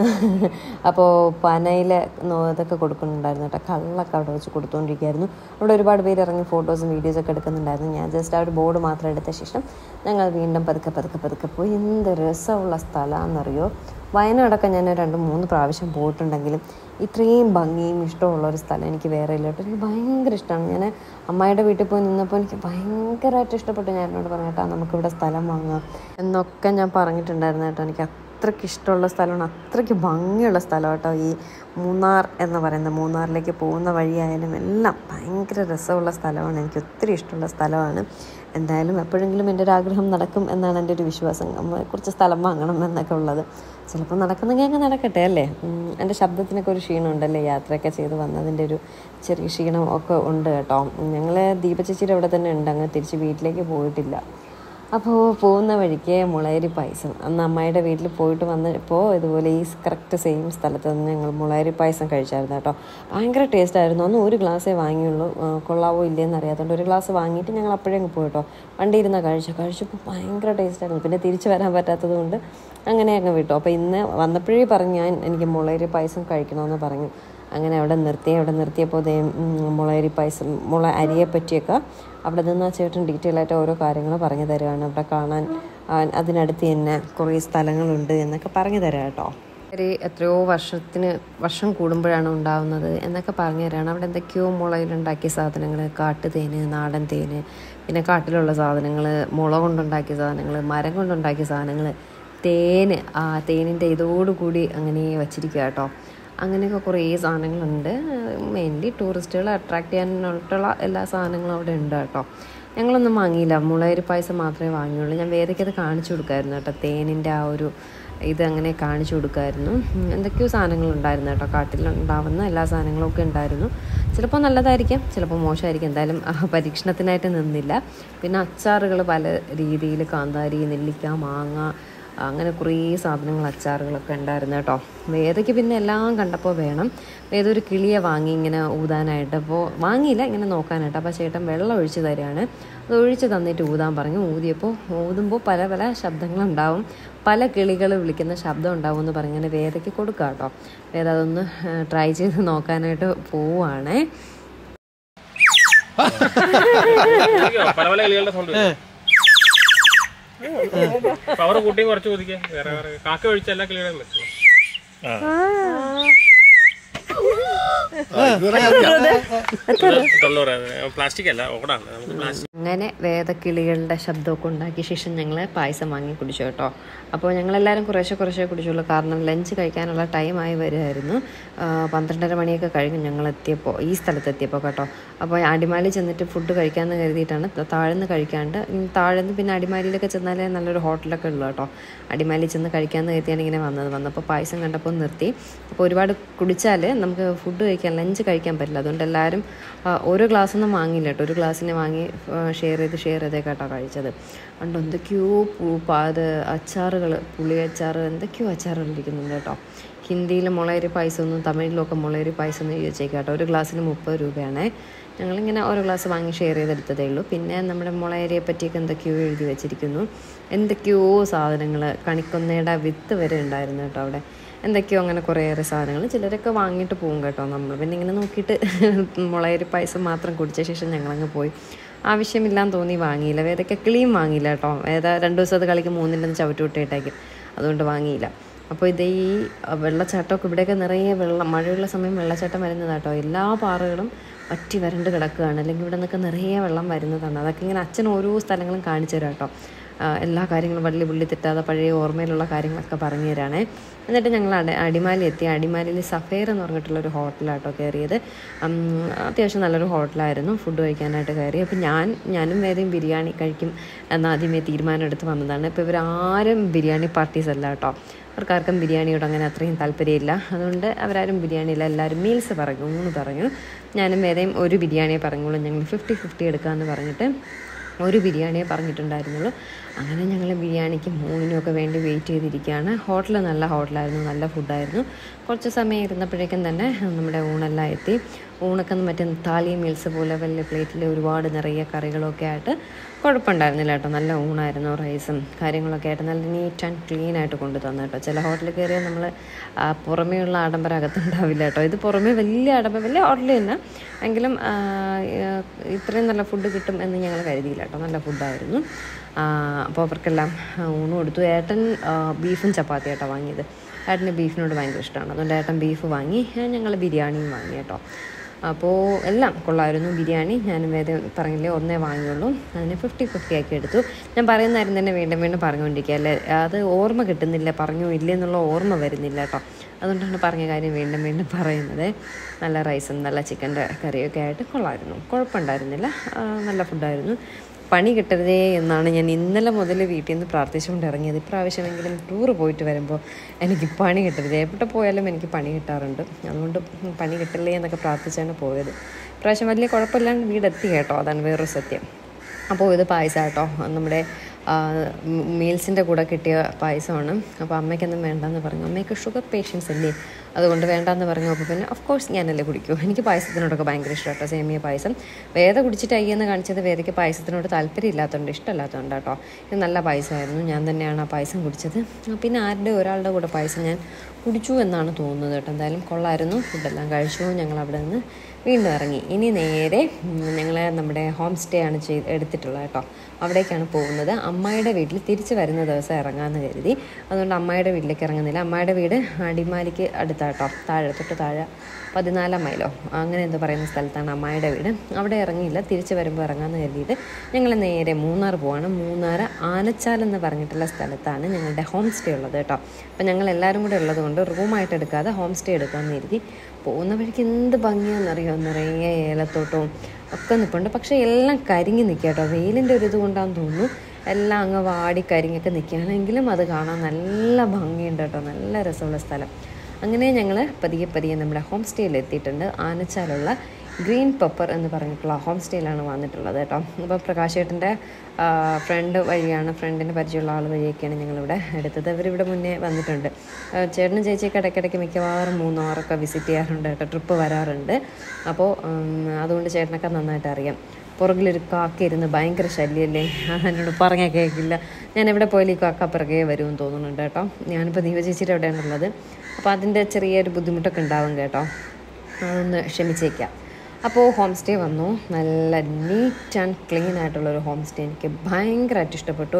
അപ്പോൾ പനയിൽ ഇതൊക്കെ കൊടുക്കുന്നുണ്ടായിരുന്നു കേട്ടോ, കള്ളൊക്കെ അവിടെ വെച്ച് കൊടുത്തുകൊണ്ടിരിക്കുകയായിരുന്നു. അവിടെ ഒരുപാട് പേര് ഇറങ്ങി ഫോട്ടോസും വീഡിയോസൊക്കെ എടുക്കുന്നുണ്ടായിരുന്നു. ഞാൻ ജസ്റ്റ് ആ ഒരു ബോർഡ് മാത്രം എടുത്ത ശേഷം ഞങ്ങൾ വീണ്ടും പതുക്കെ പതുക്കെ പതുക്കെ പോയി. എന്ത് രസമുള്ള സ്ഥലമാണെന്നറിയോ. വയനാടൊക്കെ ഞാൻ രണ്ട് മൂന്ന് പ്രാവശ്യം പോയിട്ടുണ്ടെങ്കിലും ഇത്രയും ഭംഗിയും ഇഷ്ടമുള്ള ഒരു സ്ഥലം എനിക്ക് വേറെ ഇല്ല കേട്ടോ. എനിക്ക് ഭയങ്കര ഇഷ്ടമാണ്. ഞാൻ അമ്മായിയുടെ വീട്ടിൽ പോയി നിന്നപ്പോൾ എനിക്ക് ഭയങ്കരമായിട്ട് ഇഷ്ടപ്പെട്ടു. ഞാൻ എന്നോട് പറഞ്ഞു കേട്ടോ നമുക്കിവിടെ സ്ഥലം വാങ്ങാം എന്നൊക്കെ ഞാൻ പറഞ്ഞിട്ടുണ്ടായിരുന്നു കേട്ടോ. എനിക്ക് അത്രയ്ക്ക് ഇഷ്ടമുള്ള സ്ഥലമാണ്, അത്രയ്ക്ക് ഭംഗിയുള്ള സ്ഥലം കേട്ടോ ഈ മൂന്നാർ എന്ന് പറയുന്നത്. മൂന്നാറിലേക്ക് പോകുന്ന വഴിയായാലും എല്ലാം ഭയങ്കര രസമുള്ള സ്ഥലമാണ്, എനിക്ക് ഒത്തിരി ഇഷ്ടമുള്ള സ്ഥലമാണ്. എന്തായാലും എപ്പോഴെങ്കിലും എൻ്റെ ഒരു ആഗ്രഹം നടക്കും എന്നാണ് എൻ്റെ ഒരു വിശ്വാസം. നമ്മൾ കുറച്ച് സ്ഥലം വാങ്ങണം എന്നൊക്കെ ഉള്ളത്. ചിലപ്പോൾ നടക്കുന്നെങ്കിൽ അങ്ങ് നടക്കട്ടെ അല്ലേ. എൻ്റെ ശബ്ദത്തിനൊക്കെ ഒരു ക്ഷീണം ഉണ്ടല്ലേ, യാത്രയൊക്കെ ചെയ്ത് വന്നതിൻ്റെ ഒരു ചെറിയ ക്ഷീണം ഒക്കെ ഉണ്ട് കേട്ടോ. ഞങ്ങൾ ദീപചേച്ചിയുടെ അവിടെ തന്നെ ഉണ്ട്, അങ്ങ് തിരിച്ച് വീട്ടിലേക്ക് പോയിട്ടില്ല. അപ്പോൾ പോകുന്ന വഴിക്ക് മുളയരി പായസം, അന്ന് അമ്മായിയുടെ വീട്ടിൽ പോയിട്ട് വന്നപ്പോൾ ഇതുപോലെ ഈ കറക്റ്റ് സെയിം സ്ഥലത്ത് നിന്ന് ഞങ്ങൾ മുളയരി പായസം കഴിച്ചായിരുന്നു കേട്ടോ. ഭയങ്കര ടേസ്റ്റായിരുന്നു. അന്ന് ഒരു ഗ്ലാസ്സേ വാങ്ങിയുള്ളൂ, കൊള്ളാവോ ഇല്ലയെന്ന് അറിയാത്തതുകൊണ്ട് ഒരു ഗ്ലാസ് വാങ്ങിയിട്ട് ഞങ്ങൾ അപ്പോഴേ അങ്ങ് പോയിട്ടോ. വണ്ടി ഇരുന്ന കഴിച്ചു കഴിച്ചപ്പോൾ ഭയങ്കര ടേസ്റ്റായിരുന്നു. പിന്നെ തിരിച്ച് വരാൻ പറ്റാത്തത് കൊണ്ട് അങ്ങനെ അങ്ങ് വിട്ടു. അപ്പോൾ ഇന്ന് വന്നപ്പോഴേ പറഞ്ഞു ഞാൻ എനിക്ക് മുളയരി പായസം കഴിക്കണമെന്ന് പറഞ്ഞു. അങ്ങനെ അവിടെ നിർത്തി. അവിടെ നിർത്തിയപ്പോൾ ദേ മുളയരി പായസം മുള അരിയെ പറ്റിയൊക്കെ അവിടെ നിന്ന് ആ ചേട്ടൻ ഡീറ്റെയിൽ ആയിട്ട് ഓരോ കാര്യങ്ങൾ പറഞ്ഞു തരികയാണ്. അവിടെ കാണാൻ അതിനടുത്ത് തന്നെ കുറേ സ്ഥലങ്ങളുണ്ട് എന്നൊക്കെ പറഞ്ഞു തരാം കേട്ടോ. ഒരു എത്രയോ വർഷത്തിന് വർഷം കൂടുമ്പോഴാണ് ഉണ്ടാകുന്നത് എന്നൊക്കെ പറഞ്ഞു തരാണ്. അവിടെ എന്തൊക്കെയോ മുളയിലുണ്ടാക്കിയ സാധനങ്ങൾ, കാട്ടുതേന്, നാടൻ തേന്, പിന്നെ കാട്ടിലുള്ള സാധനങ്ങൾ, മുള കൊണ്ടുണ്ടാക്കിയ സാധനങ്ങൾ, മരം കൊണ്ടുണ്ടാക്കിയ സാധനങ്ങൾ, തേന്, ആ തേനിൻ്റെ ഇതോടുകൂടി അങ്ങനെ വച്ചിരിക്കുക കേട്ടോ. അങ്ങനെയൊക്കെ കുറേ സാധനങ്ങളുണ്ട്. മെയിൻലി ടൂറിസ്റ്റുകളെ അട്രാക്റ്റ് ചെയ്യാനായിട്ടുള്ള എല്ലാ സാധനങ്ങളും അവിടെ ഉണ്ട് കേട്ടോ. ഞങ്ങളൊന്നും വാങ്ങിയില്ല, മുളയരി പായസം മാത്രമേ വാങ്ങിയുള്ളൂ. ഞാൻ വേദയ്ക്കത് കാണിച്ചു കൊടുക്കായിരുന്നു കേട്ടോ. തേനിൻ്റെ ആ ഒരു ഇത് അങ്ങനെ കാണിച്ചു കൊടുക്കായിരുന്നു. എന്തൊക്കെയോ സാധനങ്ങളുണ്ടായിരുന്നു കേട്ടോ. കാട്ടിലുണ്ടാവുന്ന എല്ലാ സാധനങ്ങളും ഒക്കെ ഉണ്ടായിരുന്നു. ചിലപ്പോൾ നല്ലതായിരിക്കാം, ചിലപ്പോൾ മോശമായിരിക്കും. എന്തായാലും പരീക്ഷണത്തിനായിട്ട് നിന്നില്ല. പിന്നെ അച്ചാറുകൾ പല രീതിയിൽ, കാന്താരി, നെല്ലിക്ക, മാങ്ങ, അങ്ങനെ കുറേ സാധനങ്ങൾ അച്ചാറുകളൊക്കെ ഉണ്ടായിരുന്നു കേട്ടോ. വേദയ്ക്ക് പിന്നെ എല്ലാം കണ്ടപ്പോൾ വേണം. വേദ ഒരു കിളിയെ വാങ്ങി ഇങ്ങനെ ഊതാനായിട്ട്. അപ്പോൾ വാങ്ങിയില്ല, ഇങ്ങനെ നോക്കാനായിട്ട്. അപ്പോൾ ചേട്ടൻ വെള്ളം ഒഴിച്ച് തരികയാണ്. അത് ഒഴിച്ച് തന്നിട്ട് ഊതാൻ പറഞ്ഞു. ഊതിയപ്പോൾ ഊതുമ്പോൾ പല പല ശബ്ദങ്ങളുണ്ടാവും, പല കിളികൾ വിളിക്കുന്ന ശബ്ദം ഉണ്ടാവും എന്ന് പറഞ്ഞിങ്ങനെ വേദയ്ക്ക് കൊടുക്കുക കേട്ടോ. വേദ അതൊന്ന് ട്രൈ ചെയ്ത് നോക്കാനായിട്ട് പോവുകയാണേ. പവർ കൂട്ടിയും കുറച്ച് ഒതുക്കിയ വേറെ വേറെ കാക്ക ഒഴിച്ച എല്ലാ കിളികളും വെച്ചു. അങ്ങനെ വേദക്കിളികളുടെ ശബ്ദമൊക്കെ ഉണ്ടാക്കിയ ശേഷം ഞങ്ങൾ പായസം വാങ്ങി കുടിച്ചു കേട്ടോ. അപ്പോൾ ഞങ്ങളെല്ലാവരും കുറേശ്ശെ കുറേശ്ശെ കുടിച്ചുള്ളൂ, കാരണം ലഞ്ച് കഴിക്കാനുള്ള ടൈമായി വരുമായിരുന്നു. പന്ത്രണ്ടര മണിയൊക്കെ കഴിഞ്ഞു ഞങ്ങൾ എത്തിയപ്പോൾ, ഈ സ്ഥലത്ത് എത്തിയപ്പോൾ കേട്ടോ. അപ്പോൾ അടിമാലി ചെന്നിട്ട് ഫുഡ് കഴിക്കാമെന്ന് കരുതിയിട്ടാണ്, താഴ്ന്ന് കഴിക്കാണ്ട് താഴ്ന്ന് പിന്നെ അടിമാലിയിലൊക്കെ ചെന്നാലേ നല്ലൊരു ഹോട്ടലൊക്കെ ഉള്ളൂ കേട്ടോ. അടിമാലി ചെന്ന് കഴിക്കാമെന്ന് കരുതിയാണ് ഇങ്ങനെ വന്നത്. വന്നപ്പോൾ പായസം കണ്ടപ്പോൾ നിർത്തി. അപ്പോൾ ഒരുപാട് കുടിച്ചാൽ നമുക്ക് ഫുഡ് കഴിക്കാൻ, ലഞ്ച് കഴിക്കാൻ പറ്റില്ല. അതുകൊണ്ട് എല്ലാവരും ഓരോ ഗ്ലാസ്സൊന്നും വാങ്ങിയില്ല കേട്ടോ. ഒരു ഗ്ലാസ്സിനെ വാങ്ങി ഷെയർ ചെയ്ത് ഷെയർ ചെയ്തേ കേട്ടോ കഴിച്ചത്. അതുകൊണ്ട് എന്തൊക്കെയോ അത് അച്ചാറുകൾ, പുളി അച്ചാർ, എന്തൊക്കെയോ അച്ചാറുകൾ ഇരിക്കുന്നുണ്ട് കേട്ടോ. ഹിന്ദിയിൽ മുളയരി പായസം ഒന്നും, തമിഴിലൊക്കെ മുളയരി പായസം എന്ന് ചോദിച്ചേക്കാം കേട്ടോ. ഒരു ഗ്ലാസ്സിന് മുപ്പത് രൂപയാണേ. ഞങ്ങളിങ്ങനെ ഓരോ ഗ്ലാസ് വാങ്ങി ഷെയർ ചെയ്തെടുത്തതേ ഉള്ളൂ. പിന്നെ നമ്മുടെ മുളയരിയെ പറ്റിയൊക്കെ എന്തൊക്കെയോ എഴുതി വെച്ചിരിക്കുന്നു. എന്തൊക്കെയോ സാധനങ്ങൾ, കണിക്കൊന്നയുടെ വിത്ത് വരെ ഉണ്ടായിരുന്നു കേട്ടോ അവിടെ. എന്തൊക്കെയോ അങ്ങനെ കുറേയേറെ സാധനങ്ങൾ. ചിലരൊക്കെ വാങ്ങിയിട്ട് പോകും കേട്ടോ. നമ്മൾ പിന്നെ ഇങ്ങനെ നോക്കിയിട്ട് മുളയരി പായസം മാത്രം കുടിച്ച ശേഷം ഞങ്ങളങ്ങ് പോയി. ആവശ്യമില്ലാന്ന് തോന്നി വാങ്ങിയില്ല. വേദയ്ക്ക് കിളിയും വാങ്ങിയില്ല കേട്ടോ. വേദ രണ്ട് ദിവസം അത് കളിക്ക് മൂന്നിൻ്റെ ചവിട്ട് വിട്ടേട്ടായിരിക്കും, അതുകൊണ്ട് വാങ്ങിയില്ല. അപ്പോൾ ഇത് ഈ വെള്ളച്ചാട്ടമൊക്കെ ഇവിടെയൊക്കെ നിറയെ വെള്ളം, മഴയുള്ള സമയം വെള്ളച്ചാട്ടം വരുന്നതാട്ടോ. എല്ലാ പാറകളും വറ്റി വരണ്ട് കിടക്കുകയാണ്, അല്ലെങ്കിൽ ഇവിടെ നിന്നൊക്കെ നിറയെ വെള്ളം വരുന്നതാണ്. അതൊക്കെ ഇങ്ങനെ അച്ഛൻ ഓരോ സ്ഥലങ്ങളും കാണിച്ചു തരാം കേട്ടോ. എല്ലാ കാര്യങ്ങളും വള്ളി പുള്ളി തെറ്റാതെ പഴയ ഓർമ്മയിലുള്ള കാര്യങ്ങളൊക്കെ പറഞ്ഞു തരാണേ. എന്നിട്ട് ഞങ്ങൾ അടി അടിമാലി എത്തി. അടിമാലിയിൽ സഫേർ എന്ന് പറഞ്ഞിട്ടുള്ളൊരു ഹോട്ടലാട്ടോ കയറിയത്. അത്യാവശ്യം നല്ലൊരു ഹോട്ടലായിരുന്നു. ഫുഡ് കഴിക്കാനായിട്ട് കയറി. അപ്പോൾ ഞാൻ ഞാനും വേദയും ബിരിയാണി കഴിക്കും എന്നാദ്യമേ തീരുമാനം എടുത്ത് വന്നതാണ്. ഇപ്പോൾ ഇവരാരും ബിരിയാണി പാർട്ടീസ് അല്ല കേട്ടോ. അവർക്കാർക്കും ബിരിയാണിയോട് അങ്ങനെ അത്രയും താല്പര്യമില്ല. അതുകൊണ്ട് അവരാരും ബിരിയാണിയില്ല, എല്ലാവരും മീൽസ് പറഞ്ഞു, ഊണ് പറഞ്ഞു. ഞാനും വേദയും ഒരു ബിരിയാണിയെ പറഞ്ഞോളൂ, ഞങ്ങൾ ഫിഫ്റ്റി ഫിഫ്റ്റി എടുക്കാമെന്ന് പറഞ്ഞിട്ട് ഒരു ബിരിയാണിയെ പറഞ്ഞിട്ടുണ്ടായിരുന്നുള്ളൂ. അങ്ങനെ ഞങ്ങൾ ബിരിയാണിക്കും ഊണിനുമൊക്കെ വേണ്ടി വെയിറ്റ് ചെയ്തിരിക്കുകയാണ്. ഹോട്ടൽ നല്ല ഹോട്ടലായിരുന്നു, നല്ല ഫുഡായിരുന്നു. കുറച്ച് സമയം ഇരുന്നപ്പോഴേക്കും തന്നെ നമ്മുടെ ഊണെല്ലാം എത്തി. ഊണൊക്കെ മറ്റേ താലി മീൽസ് പോലെ വലിയ പ്ലേറ്റിൽ ഒരുപാട് നിറയെ കറികളൊക്കെ ആയിട്ട് കുഴപ്പമുണ്ടായിരുന്നില്ല കേട്ടോ. നല്ല ഊണായിരുന്നു. റൈസും കാര്യങ്ങളൊക്കെ ആയിട്ട് നല്ല നീറ്റ് ആൻഡ് ക്ലീൻ ആയിട്ട് കൊണ്ടു തന്നു കേട്ടോ. ചില ഹോട്ടലിൽ കയറിയാൽ നമ്മൾ പുറമേയുള്ള ആഡംബരം അകത്തുണ്ടാവില്ല കേട്ടോ. ഇത് പുറമേ വലിയ ആഡംബരം, വലിയ ഹോട്ടൽ തന്നെ എങ്കിലും ഇത്രയും നല്ല ഫുഡ് കിട്ടും എന്ന് ഞങ്ങൾ കരുതിയില്ല കേട്ടോ. നല്ല ഫുഡായിരുന്നു. അപ്പോൾ അവർക്കെല്ലാം ഊണ് കൊടുത്തു. ഏട്ടൻ ബീഫും ചപ്പാത്തി കേട്ടോ വാങ്ങിയത്. ഏട്ടന് ബീഫിനോട് ഭയങ്കര ഇഷ്ടമാണ്, അതുകൊണ്ട് ഏട്ടൻ ബീഫ് വാങ്ങി, ഞങ്ങൾ ബിരിയാണിയും വാങ്ങി കേട്ടോ. അപ്പോൾ എല്ലാം കൊള്ളായിരുന്നു. ബിരിയാണി ഞാനും വേറെ പറഞ്ഞില്ലേ ഒന്നേ വാങ്ങിയുള്ളൂ, അതിന് ഫിഫ്റ്റി ഫിഫ്റ്റി ആക്കി എടുത്തു. ഞാൻ പറയുന്നതായിരുന്നു തന്നെ വീണ്ടും വീണ്ടും പറഞ്ഞുകൊണ്ടിരിക്കുക അല്ലേ, അത് ഓർമ്മ കിട്ടുന്നില്ല, പറഞ്ഞു ഇല്ലേ എന്നുള്ള ഓർമ്മ വരുന്നില്ല കേട്ടോ. അതുകൊണ്ടാണ് പറഞ്ഞ കാര്യം വീണ്ടും വീണ്ടും പറയുന്നത്. നല്ല റൈസും നല്ല ചിക്കൻ്റെ കറിയൊക്കെ ആയിട്ട് കൊള്ളായിരുന്നു, കുഴപ്പമുണ്ടായിരുന്നില്ല, നല്ല ഫുഡായിരുന്നു. പണി കിട്ടരുതേ എന്നാണ് ഞാൻ ഇന്നലെ മുതൽ വീട്ടിൽ നിന്ന് പ്രാർത്ഥിച്ചുകൊണ്ട് ഇറങ്ങിയത്. ഇപ്രാവശ്യമെങ്കിലും ടൂറ് പോയിട്ട് വരുമ്പോൾ എനിക്ക് പണി കിട്ടരുത്. എവിടെ പോയാലും എനിക്ക് പണി കിട്ടാറുണ്ട്, അതുകൊണ്ട് പണി കിട്ടില്ലേ എന്നൊക്കെ പ്രാർത്ഥിച്ചാണ് പോയത്. ഇപ്രാവശ്യം വലിയ കുഴപ്പമില്ലാണ്ട് വീടെത്തി കേട്ടോ, അതാണ് വേറൊരു സത്യം. അപ്പോൾ ഇത് പായസം കേട്ടോ, നമ്മുടെ മീൽസിൻ്റെ കൂടെ കിട്ടിയ പായസമാണ്. അപ്പോൾ അമ്മയ്ക്കൊന്നും വേണ്ടെന്ന് പറഞ്ഞു. അമ്മയ്ക്ക് ഷുഗർ പേഷ്യൻസ് അല്ലേ, അതുകൊണ്ട് വേണ്ടാന്ന് പറഞ്ഞു. അപ്പോൾ പിന്നെ ഓഫ് കോഴ്സ് ഞാനല്ലേ കുടിക്കൂ. എനിക്ക് പായസത്തിനോടൊക്കെ ഭയങ്കര ഇഷ്ടം കേട്ടോ, സേമിയ പായസം. വേദ കുടിച്ചിട്ട് അയ്യെന്ന് കാണിച്ചത് വേദയ്ക്ക് പായസത്തിനോട് താല്പര്യം ഇല്ലാത്തതുകൊണ്ട്, ഇഷ്ടമല്ലാത്തതുകൊണ്ട് കേട്ടോ. ഇത് നല്ല പായസമായിരുന്നു, ഞാൻ തന്നെയാണ് ആ പായസം കുടിച്ചത്. പിന്നെ ആരുടെ ഒരാളുടെ കൂടെ പായസം ഞാൻ കുടിച്ചു എന്നാണ് തോന്നുന്നത് കേട്ടോ. എന്തായാലും കൊള്ളായിരുന്നു, ഫുഡെല്ലാം കഴിച്ചു. ഞങ്ങൾ അവിടെ നിന്ന് വീണ്ടും ഇറങ്ങി. ഇനി നേരെ ഞങ്ങൾ നമ്മുടെ ഹോം സ്റ്റേ ആണ് ചെയ്ത് എടുത്തിട്ടുള്ളത് കേട്ടോ. അവിടേക്കാണ് പോകുന്നത്. അമ്മായിയുടെ വീട്ടിൽ തിരിച്ച് വരുന്ന ദിവസം ഇറങ്ങാമെന്ന് കരുതി, അതുകൊണ്ട് അമ്മായിയുടെ വീട്ടിലേക്ക് ഇറങ്ങുന്നില്ല. അമ്മായിയുടെ വീട് അടിമാലിക്ക് അടുത്താട്ടോ, താഴെ തൊട്ട് താഴെ പതിനാലാം മൈലോ അങ്ങനെ എന്തോ പറയുന്ന സ്ഥലത്താണ് അമ്മായിയുടെ വീട്. അവിടെ ഇറങ്ങിയില്ല, തിരിച്ച് വരുമ്പോൾ ഇറങ്ങാമെന്ന് കരുതിയിട്ട് ഞങ്ങൾ നേരെ മൂന്നാർ പോവാണ്. മൂന്നാർ ആനച്ചാൽ എന്ന് പറഞ്ഞിട്ടുള്ള സ്ഥലത്താണ് ഞങ്ങളുടെ ഹോം സ്റ്റേ ഉള്ളത് കേട്ടോ. അപ്പം ഞങ്ങൾ എല്ലാവരും കൂടെ ഉള്ളത് കൊണ്ട് റൂമായിട്ട് എടുക്കാതെ ഹോം സ്റ്റേ എടുക്കാമെന്ന് കരുതി. പോകുന്ന വഴിക്ക് എന്ത് ഭംഗിയാണെന്നറിയോ, നിറയെ ഏലത്തോട്ടവും ഒക്കെ നിൽപ്പുണ്ട്. പക്ഷേ എല്ലാം കരിങ്ങി നിൽക്കുക കേട്ടോ, വെയിലിൻ്റെ ഒരു ഇത് കൊണ്ടാണെന്ന് തോന്നുന്നു. എല്ലാം അങ്ങ് വാടി കരിങ്ങൊക്കെ നിൽക്കുകയാണെങ്കിലും അത് കാണാൻ നല്ല ഭംഗിയുണ്ട് കേട്ടോ, നല്ല രസമുള്ള സ്ഥലം. അങ്ങനെ ഞങ്ങൾ പതിയെ പതിയെ നമ്മുടെ ഹോം സ്റ്റേയിൽ എത്തിയിട്ടുണ്ട്. ആനച്ചാലുള്ള ഗ്രീൻ പെപ്പർ എന്ന് പറഞ്ഞിട്ടുള്ള ഹോം സ്റ്റേയിലാണ് വന്നിട്ടുള്ളത് കേട്ടോ. അപ്പോൾ പ്രകാശ് ചേട്ടൻ്റെ ഫ്രണ്ട് വഴിയാണ്, ഫ്രണ്ടിന് പരിചയമുള്ള ആൾ വഴിയൊക്കെയാണ് ഞങ്ങളിവിടെ എടുത്തത്. അവരിവിടെ മുന്നേ വന്നിട്ടുണ്ട്. ചേട്ടനും ചേച്ചിയൊക്കെ ഇടയ്ക്കിടയ്ക്ക് മിക്കവാറും മൂന്നാറൊക്കെ വിസിറ്റ് ചെയ്യാറുണ്ട് കേട്ടോ, ട്രിപ്പ് വരാറുണ്ട്. അപ്പോൾ അതുകൊണ്ട് ചേട്ടനൊക്കെ നന്നായിട്ട് അറിയാം. പുറകിലൊരു കാക്ക ഇരുന്ന് ഭയങ്കര ശല്യമല്ലേ, എന്നോട് പറഞ്ഞാൽ കേൾക്കില്ല. ഞാൻ എവിടെ പോയാലും ഈ കാക്ക പിറകെ വരുമെന്ന് തോന്നുന്നുണ്ട് കേട്ടോ. ഞാനിപ്പോൾ ദീപ ചേച്ചിയുടെ എവിടെയാണുള്ളത്, അപ്പോൾ അതിൻ്റെ ചെറിയൊരു ബുദ്ധിമുട്ടൊക്കെ ഉണ്ടാവും കേട്ടോ, അതൊന്ന് ക്ഷമിച്ചേക്കാം. അപ്പോൾ ഹോം സ്റ്റേ വന്നു. നല്ല നീറ്റ് ആൻഡ് ക്ലീൻ ആയിട്ടുള്ളൊരു ഹോം സ്റ്റേ എനിക്ക് ഭയങ്കരമായിട്ട് ഇഷ്ടപ്പെട്ടു.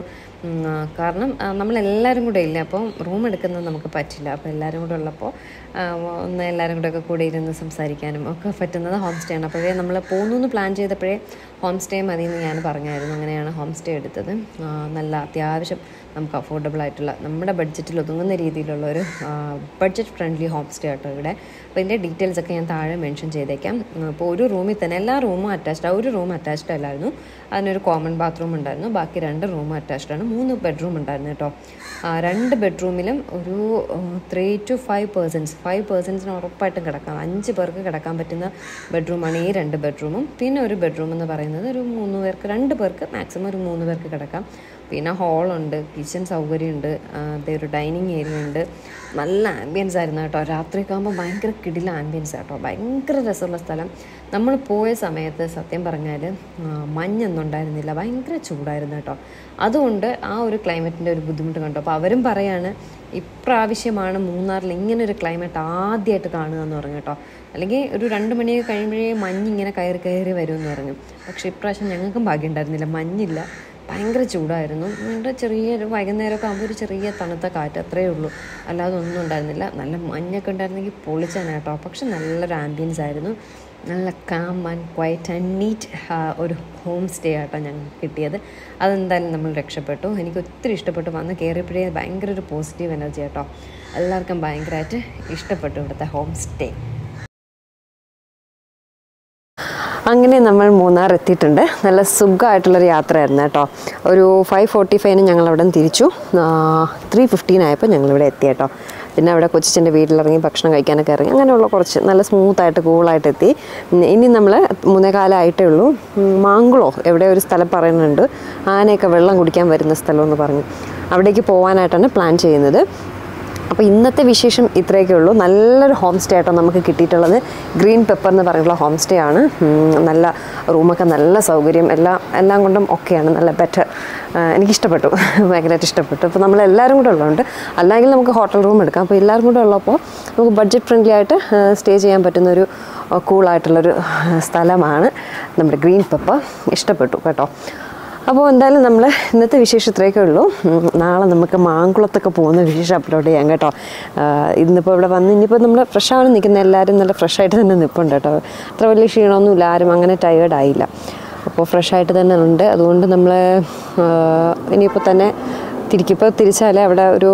കാരണം നമ്മളെല്ലാവരും കൂടെ ഇല്ല, അപ്പോൾ റൂം എടുക്കുന്നത് നമുക്ക് പറ്റില്ല. അപ്പോൾ എല്ലാവരും കൂടെ ഉള്ളപ്പോൾ ഒന്ന് എല്ലാവരും കൂടെ ഒക്കെ കൂടെ ഇരുന്ന് സംസാരിക്കാനും ഒക്കെ പറ്റുന്നത് ഹോം സ്റ്റേ ആണ്. അപ്പോഴേ നമ്മൾ പോകുന്നു എന്ന് പ്ലാൻ ചെയ്തപ്പോഴേ ഹോം സ്റ്റേ മതി എന്ന് ഞാൻ പറഞ്ഞായിരുന്നു. അങ്ങനെയാണ് ഹോം സ്റ്റേ എടുത്തത്. നല്ല അത്യാവശ്യം നമുക്ക് അഫോർഡബിൾ ആയിട്ടുള്ള, നമ്മുടെ ബഡ്ജറ്റിൽ ഒതുങ്ങുന്ന രീതിയിലുള്ള ഒരു ബഡ്ജറ്റ് ഫ്രണ്ട്ലി ഹോം സ്റ്റേ ആട്ടോ ഇവിടെ. അപ്പോൾ ഇതിൻ്റെ ഡീറ്റെയിൽസൊക്കെ ഞാൻ താഴെ മെൻഷൻ ചെയ്തേക്കാം. അപ്പോൾ ഒരു റൂമിൽ തന്നെ എല്ലാ റൂമും അറ്റാച്ച്ഡ്, ഒരു റൂം അറ്റാച്ച്ഡ് അല്ലായിരുന്നു, അതിനൊരു കോമൺ ബാത്റൂം ഉണ്ടായിരുന്നു. ബാക്കി രണ്ട് റൂം അറ്റാച്ച്ഡ് ആണ്. മൂന്ന് ബെഡ്റൂം ഉണ്ടായിരുന്നു കേട്ടോ. രണ്ട് ബെഡ്റൂമിലും ഒരു three two five persons five പേഴ്സൺസിന് ഉറപ്പായിട്ടും കിടക്കാം, അഞ്ച് പേർക്ക് കിടക്കാൻ പറ്റുന്ന ബെഡ്റൂമാണ് ഈ രണ്ട് ബെഡ്റൂമും. പിന്നെ ഒരു ബെഡ്റൂം എന്ന് പറയുന്നത് ഒരു മൂന്ന് പേർക്ക്, രണ്ട് പേർക്ക് മാക്സിമം ഒരു മൂന്ന് പേർക്ക് കിടക്കാം. പിന്നെ ഹോളുണ്ട്, കിച്ചൺ സൗകര്യമുണ്ട്, അതേ ഒരു ഡൈനിങ് ഏരിയ ഉണ്ട്. നല്ല ആംബിയൻസ് ആയിരുന്നു കേട്ടോ. രാത്രിയൊക്കെ ആകുമ്പോൾ ഭയങ്കര കിടില ആംബിയൻസ് കേട്ടോ, ഭയങ്കര രസമുള്ള സ്ഥലം. നമ്മൾ പോയ സമയത്ത് സത്യം പറഞ്ഞാൽ മഞ്ഞൊന്നും ഉണ്ടായിരുന്നില്ല, ഭയങ്കര ചൂടായിരുന്നു കേട്ടോ. അതുകൊണ്ട് ആ ഒരു ക്ലൈമറ്റിൻ്റെ ഒരു ബുദ്ധിമുട്ട് കണ്ടു. അപ്പോൾ അവരും പറയാണ് ഇപ്രാവശ്യമാണ് മൂന്നാറിൽ ഇങ്ങനെ ഒരു ക്ലൈമറ്റ് ആദ്യമായിട്ട് കാണുക എന്ന് പറഞ്ഞു കേട്ടോ. അല്ലെങ്കിൽ ഒരു രണ്ട് മണിയൊക്കെ കഴിയുമ്പോഴേ മഞ്ഞിങ്ങനെ കയറി കയറി വരുമെന്ന് പറഞ്ഞു. പക്ഷേ ഇപ്രാവശ്യം ഞങ്ങൾക്കും ഭാഗ്യം ഉണ്ടായിരുന്നില്ല, മഞ്ഞില്ല, ഭയങ്കര ചൂടായിരുന്നു. എന്നിട്ട് ചെറിയൊരു വൈകുന്നേരമൊക്കെ ആകുമ്പോൾ ഒരു ചെറിയ തണുത്ത കാറ്റ്, അത്രയേ ഉള്ളൂ, അല്ലാതെ ഒന്നും ഉണ്ടായിരുന്നില്ല. നല്ല മഞ്ഞൊക്കെ ഉണ്ടായിരുന്നെങ്കിൽ പൊളിച്ചാണ് കേട്ടോ. പക്ഷെ നല്ലൊരു ആംബിയൻസ് ആയിരുന്നു. നല്ല calm and quiet and neat ഒരു ഹോം സ്റ്റേ ആട്ടോ ഞങ്ങൾക്ക് കിട്ടിയത്. അതെന്തായാലും നമ്മൾ രക്ഷപ്പെട്ടു. എനിക്ക് ഒത്തിരി ഇഷ്ടപ്പെട്ടു. വന്ന് കയറിയപ്പോഴേ ഭയങ്കര ഒരു പോസിറ്റീവ് എനർജി കേട്ടോ. എല്ലാവർക്കും ഭയങ്കരമായിട്ട് ഇഷ്ടപ്പെട്ടു ഇവിടുത്തെ ഹോം സ്റ്റേ. അങ്ങനെ നമ്മൾ മൂന്നാർ എത്തിയിട്ടുണ്ട്. നല്ല സുഖമായിട്ടുള്ളൊരു യാത്രയായിരുന്നു കേട്ടോ. ഒരു ഫൈവ് ഫോർട്ടി ഫൈവിന് ഞങ്ങൾ അവിടെ നിന്ന് തിരിച്ചു. ത്രീ ഫിഫ്റ്റീൻ ആയപ്പോൾ ഞങ്ങളിവിടെ എത്തി കേട്ടോ. പിന്നെ അവിടെ കൊച്ചിൻ്റെ വീട്ടിലിറങ്ങി ഭക്ഷണം കഴിക്കാനൊക്കെ ഇറങ്ങി. അങ്ങനെയുള്ള കുറച്ച് നല്ല സ്മൂത്തായിട്ട് കൂളായിട്ട് എത്തി. ഇനി നമ്മൾ മൂന്നേ കാലമായിട്ടേ ഉള്ളൂ. മാങ്കുളോ എവിടെ ഒരു സ്ഥലം പറയുന്നുണ്ട്, ആനയൊക്കെ വെള്ളം കുടിക്കാൻ വരുന്ന സ്ഥലമെന്ന് പറഞ്ഞു. അവിടേക്ക് പോകാനായിട്ടാണ് പ്ലാൻ ചെയ്യുന്നത്. അപ്പോൾ ഇന്നത്തെ വിശേഷം ഇത്രയൊക്കെ ഉള്ളൂ. നല്ലൊരു ഹോം സ്റ്റേ ആട്ടോ നമുക്ക് കിട്ടിയിട്ടുള്ളത്. ഗ്രീൻ പെപ്പർ എന്ന് പറഞ്ഞിട്ടുള്ള ഹോം സ്റ്റേ ആണ്. നല്ല റൂമൊക്കെ നല്ല സൗകര്യം, എല്ലാം എല്ലാം കൊണ്ടും ഒക്കെയാണ് നല്ല ബെറ്റർ. എനിക്കിഷ്ടപ്പെട്ടു, ഭയങ്കരമായിട്ട് ഇഷ്ടപ്പെട്ടു. അപ്പോൾ നമ്മളെല്ലാവരും കൂടെ ഉള്ളതുകൊണ്ട്, അല്ലെങ്കിൽ നമുക്ക് ഹോട്ടൽ റൂം എടുക്കാം. അപ്പോൾ എല്ലാവരും കൂടെ ഉള്ളപ്പോൾ നമുക്ക് ബഡ്ജറ്റ് ഫ്രണ്ട്ലി ആയിട്ട് സ്റ്റേ ചെയ്യാൻ പറ്റുന്നൊരു കൂളായിട്ടുള്ളൊരു സ്ഥലമാണ് നമ്മുടെ ഗ്രീൻ പെപ്പർ. ഇഷ്ടപ്പെട്ടു കേട്ടോ. അപ്പോൾ എന്തായാലും നമ്മൾ ഇന്നത്തെ വിശേഷം ഇത്രയൊക്കെ ഉള്ളൂ. നാളെ നമുക്ക് മാങ്കുളത്തൊക്കെ പോകുന്ന വിശേഷം അപ്ലോഡ് ചെയ്യാം കേട്ടോ. ഇന്നിപ്പോൾ ഇവിടെ വന്ന് ഇനിയിപ്പോൾ നമ്മൾ ഫ്രഷ് ആവാൻ നിൽക്കുന്ന എല്ലാവരും നല്ല ഫ്രഷായിട്ട് തന്നെ നിൽപ്പുണ്ട് കേട്ടോ. അത്ര വലിയ ക്ഷീണമൊന്നുമില്ല, ആരും അങ്ങനെ ടയേർഡ് ആയില്ല. അപ്പോൾ ഫ്രഷായിട്ട് തന്നെ ഉണ്ട്. അതുകൊണ്ട് നമ്മൾ ഇനിയിപ്പോൾ തന്നെ തിരിക്കിപ്പോൾ തിരിച്ചാലേ അവിടെ ഒരു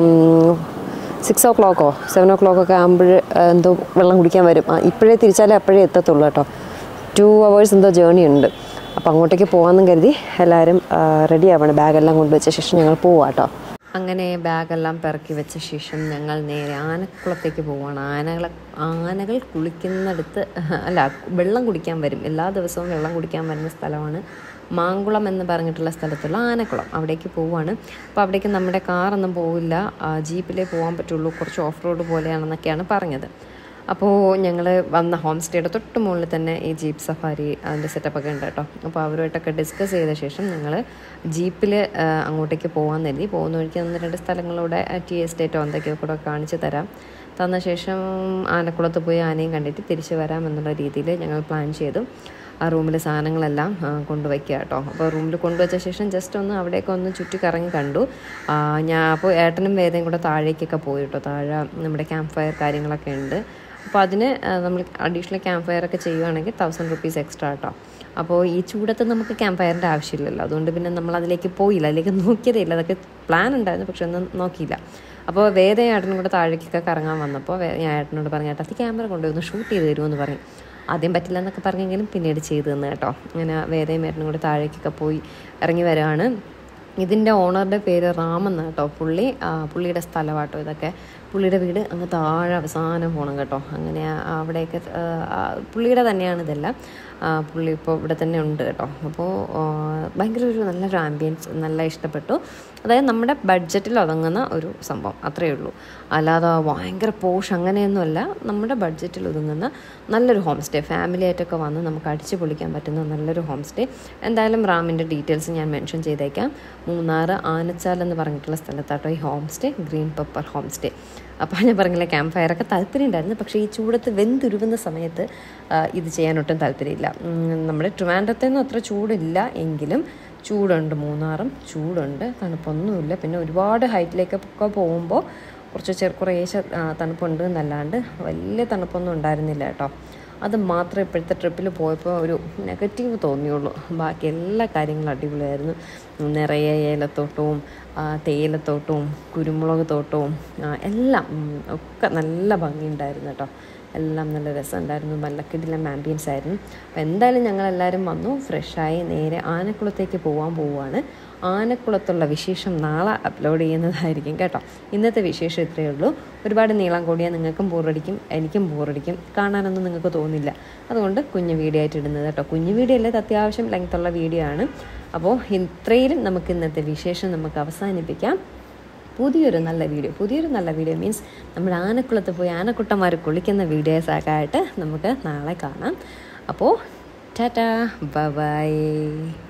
സിക്സ് ഓ ക്ലോക്കോ സെവൻ ഓ ക്ലോക്കൊക്കെ ആകുമ്പോൾ എന്തോ വെള്ളം കുടിക്കാൻ വരും. ഇപ്പോഴേ തിരിച്ചാലേ അപ്പോഴേ എത്തത്തുള്ളൂ കേട്ടോ. ടു അവേഴ്സ് എന്തോ ജേർണി ഉണ്ട്. അപ്പോൾ അങ്ങോട്ടേക്ക് പോകാമെന്നും കരുതി എല്ലാവരും റെഡി ആവണം. ബാഗെല്ലാം കൊണ്ടുവച്ച ശേഷം ഞങ്ങൾ പോവാം കേട്ടോ. അങ്ങനെ ബാഗെല്ലാം പെറുക്കി വെച്ച ശേഷം ഞങ്ങൾ നേരെ ആനക്കുളത്തേക്ക് പോവുകയാണ്. ആനകൾ ആനകൾ കുളിക്കുന്നിടത്ത് അല്ല വെള്ളം കുടിക്കാൻ വരും. എല്ലാ ദിവസവും വെള്ളം കുടിക്കാൻ വരുന്ന സ്ഥലമാണ് മാങ്കുളം എന്ന് പറഞ്ഞിട്ടുള്ള സ്ഥലത്തുള്ള ആനക്കുളം. അവിടേക്ക് പോവുകയാണ്. അപ്പോൾ അവിടേക്ക് നമ്മുടെ കാറൊന്നും പോവില്ല, ജീപ്പിലേ പോകാൻ പറ്റുള്ളൂ. കുറച്ച് ഓഫ് റോഡ് പോലെയാണെന്നൊക്കെയാണ് പറഞ്ഞത്. അപ്പോൾ ഞങ്ങൾ വന്ന ഹോം സ്റ്റേയുടെ തൊട്ട് മുകളിൽ തന്നെ ഈ ജീപ്പ് സഫാരി അതിൻ്റെ സെറ്റപ്പൊക്കെ ഉണ്ട് കേട്ടോ. അപ്പോൾ അവരുമായിട്ടൊക്കെ ഡിസ്കസ് ചെയ്ത ശേഷം ഞങ്ങൾ ജീപ്പിൽ അങ്ങോട്ടേക്ക് പോകാൻ കരുതി. പോകുന്ന വഴിക്ക് ഒന്ന് രണ്ട് സ്ഥലങ്ങളിലൂടെ ടീ എസ്റ്റേറ്റോ എന്തൊക്കെയോ കൂടെ കാണിച്ച് തരാം. തന്ന ശേഷം ആനക്കുളത്ത് പോയി ആനയും കണ്ടിട്ട് തിരിച്ച് വരാം എന്നുള്ള രീതിയിൽ ഞങ്ങൾ പ്ലാൻ ചെയ്തു. ആ റൂമിൽ സാധനങ്ങളെല്ലാം കൊണ്ടുവയ്ക്കുക കേട്ടോ. അപ്പോൾ റൂമിൽ കൊണ്ടുവച്ച ശേഷം ജസ്റ്റ് ഒന്ന് അവിടെയൊക്കെ ഒന്ന് ചുറ്റി കറങ്ങി കണ്ടു. ഞാൻ അപ്പോൾ ഏട്ടനും വേദയും കൂടെ താഴേക്കൊക്കെ പോയി കേട്ടോ. താഴെ നമ്മുടെ ക്യാമ്പ് ഫയർ കാര്യങ്ങളൊക്കെ ഉണ്ട്. അപ്പോൾ അതിന് നമ്മൾ അഡീഷണൽ ക്യാമ്പ് ഫയറൊക്കെ ചെയ്യുകയാണെങ്കിൽ തൗസൻഡ് റുപ്പീസ് എക്സ്ട്രാ കേട്ടോ. അപ്പോൾ ഈ ചൂടത്ത് നമുക്ക് ക്യാമ്പ് ഫയറിൻ്റെ ആവശ്യമില്ലല്ലോ. അതുകൊണ്ട് പിന്നെ നമ്മൾ അതിലേക്ക് പോയില്ല, അതിലേക്ക് നോക്കിയതേ ഇല്ല. അതൊക്കെ പ്ലാൻ ഉണ്ടായിരുന്നു, പക്ഷെ ഒന്നും നോക്കിയില്ല. അപ്പോൾ വേദ ഏട്ടനും കൂടെ താഴേക്കൊക്കെ കറങ്ങാൻ വന്നപ്പോൾ ഞാൻ ഏട്ടനോട് പറഞ്ഞു, ഏട്ടാ ക്യാമറ കൊണ്ടുവന്ന് ഷൂട്ട് ചെയ്ത് തരുമെന്ന് പറഞ്ഞു. ആദ്യം പറ്റില്ല എന്നൊക്കെ പറഞ്ഞെങ്കിലും പിന്നീട് ചെയ്തു തന്നു കേട്ടോ. അങ്ങനെ വേദയും ഏട്ടനും കൂടെ താഴേക്കൊക്കെ പോയി ഇറങ്ങി വരികയാണ്. ഇതിൻ്റെ ഓണറുടെ പേര് റാമെന്ന് കേട്ടോ. പുള്ളി പുള്ളിയുടെ സ്ഥലമാട്ടോ ഇതൊക്കെ. പുള്ളിയുടെ വീട് അങ്ങ് താഴെ അവസാനം പോകണം കേട്ടോ. അങ്ങനെ അവിടെയൊക്കെ പുള്ളിയുടെ തന്നെയാണ് ഇതെല്ലാം. പുള്ളി ഇപ്പോൾ ഇവിടെ തന്നെ ഉണ്ട് കേട്ടോ. അപ്പോൾ ഭയങ്കര ഒരു നല്ലൊരു ആംബിയൻസ്, നല്ല ഇഷ്ടപ്പെട്ടു. അതായത് നമ്മുടെ ബഡ്ജറ്റിൽ ഒതുങ്ങുന്ന ഒരു സംഭവം, അത്രയേ ഉള്ളൂ. അല്ലാതെ ഭയങ്കര പോഷ് അങ്ങനെയൊന്നുമല്ല. നമ്മുടെ ബഡ്ജറ്റിൽ ഒതുങ്ങുന്ന നല്ലൊരു ഹോം സ്റ്റേ, ഫാമിലി ആയിട്ടൊക്കെ വന്ന് നമുക്ക് അടിച്ചു പൊളിക്കാൻ പറ്റുന്ന നല്ലൊരു ഹോം സ്റ്റേ. എന്തായാലും റാമിൻ്റെ ഡീറ്റെയിൽസ് ഞാൻ മെൻഷൻ ചെയ്തേക്കാം. മൂന്നാർ ആനച്ചാൽ എന്ന് പറഞ്ഞിട്ടുള്ള സ്ഥലത്താട്ടോ ഈ home stay, green pepper home stay. അപ്പോൾ ഞാൻ പറഞ്ഞില്ല ക്യാമ്പ് ഫയറൊക്കെ താല്പര്യം ഉണ്ടായിരുന്നു, പക്ഷേ ഈ ചൂടത്ത് വെന്തുരുവുന്ന സമയത്ത് ഇത് ചെയ്യാനൊട്ടും താല്പര്യമില്ല. നമ്മുടെ ട്രിവാൻഡ്രത്തൊന്നും അത്ര ചൂടില്ല എങ്കിലും ചൂടുണ്ട്. മൂന്നാറും ചൂടുണ്ട്, തണുപ്പൊന്നുമില്ല. പിന്നെ ഒരുപാട് ഹൈറ്റിലേക്കൊക്കെ പോകുമ്പോൾ കുറച്ച് ചെറു കുറേശ്ശെ തണുപ്പുണ്ട് എന്നല്ലാണ്ട് വലിയ തണുപ്പൊന്നും ഉണ്ടായിരുന്നില്ല കേട്ടോ. അത് മാത്രമേ ഇപ്പോഴത്തെ ട്രിപ്പിൽ പോയപ്പോൾ ഒരു നെഗറ്റീവ് തോന്നിയുള്ളൂ. ബാക്കി എല്ലാ കാര്യങ്ങളും അടിപൊളിയായിരുന്നു. നിറയെ ഏലത്തോട്ടവും തേയിലത്തോട്ടവും കുരുമുളക് തോട്ടവും എല്ലാം ഒക്കെ നല്ല ഭംഗിയുണ്ടായിരുന്നു കേട്ടോ. എല്ലാം നല്ല രസമുണ്ടായിരുന്നു, നല്ല കിടിലം ആംബിയൻസ് ആയിരുന്നു. അപ്പോൾ എന്തായാലും ഞങ്ങളെല്ലാവരും വന്നു, ഫ്രഷായി നേരെ ആനക്കുളത്തേക്ക് പോകാൻ പോവുകയാണ്. ആനക്കുളത്തുള്ള വിശേഷം നാളെ അപ്ലോഡ് ചെയ്യുന്നതായിരിക്കും കേട്ടോ. ഇന്നത്തെ വിശേഷം ഇത്രയേ ഉള്ളൂ. ഒരുപാട് നീളം കൂടിയാൽ നിങ്ങൾക്കും ബോറടിക്കും, എനിക്കും ബോറടിക്കും, കാണാനൊന്നും നിങ്ങൾക്ക് തോന്നില്ല. അതുകൊണ്ട് കുഞ്ഞു വീഡിയോ ആയിട്ട് ഇടുന്നത് കേട്ടോ. കുഞ്ഞു വീഡിയോ അല്ലേ, അത്യാവശ്യം ലെങ്ത്തുള്ള വീഡിയോ ആണ്. അപ്പോൾ ഇത്രയിലും നമുക്ക് ഇന്നത്തെ വിശേഷം നമുക്ക് അവസാനിപ്പിക്കാം. പുതിയൊരു നല്ല വീഡിയോ പുതിയൊരു നല്ല വീഡിയോ മീൻസ് നമ്മൾ ആനക്കുളത്ത് പോയി ആനക്കുട്ടന്മാർ കുളിക്കുന്ന വീഡിയോസൊക്കെ ആയിട്ട് നമുക്ക് നാളെ കാണാം. അപ്പോൾ ടാറ്റാ, ബൈ ബൈ.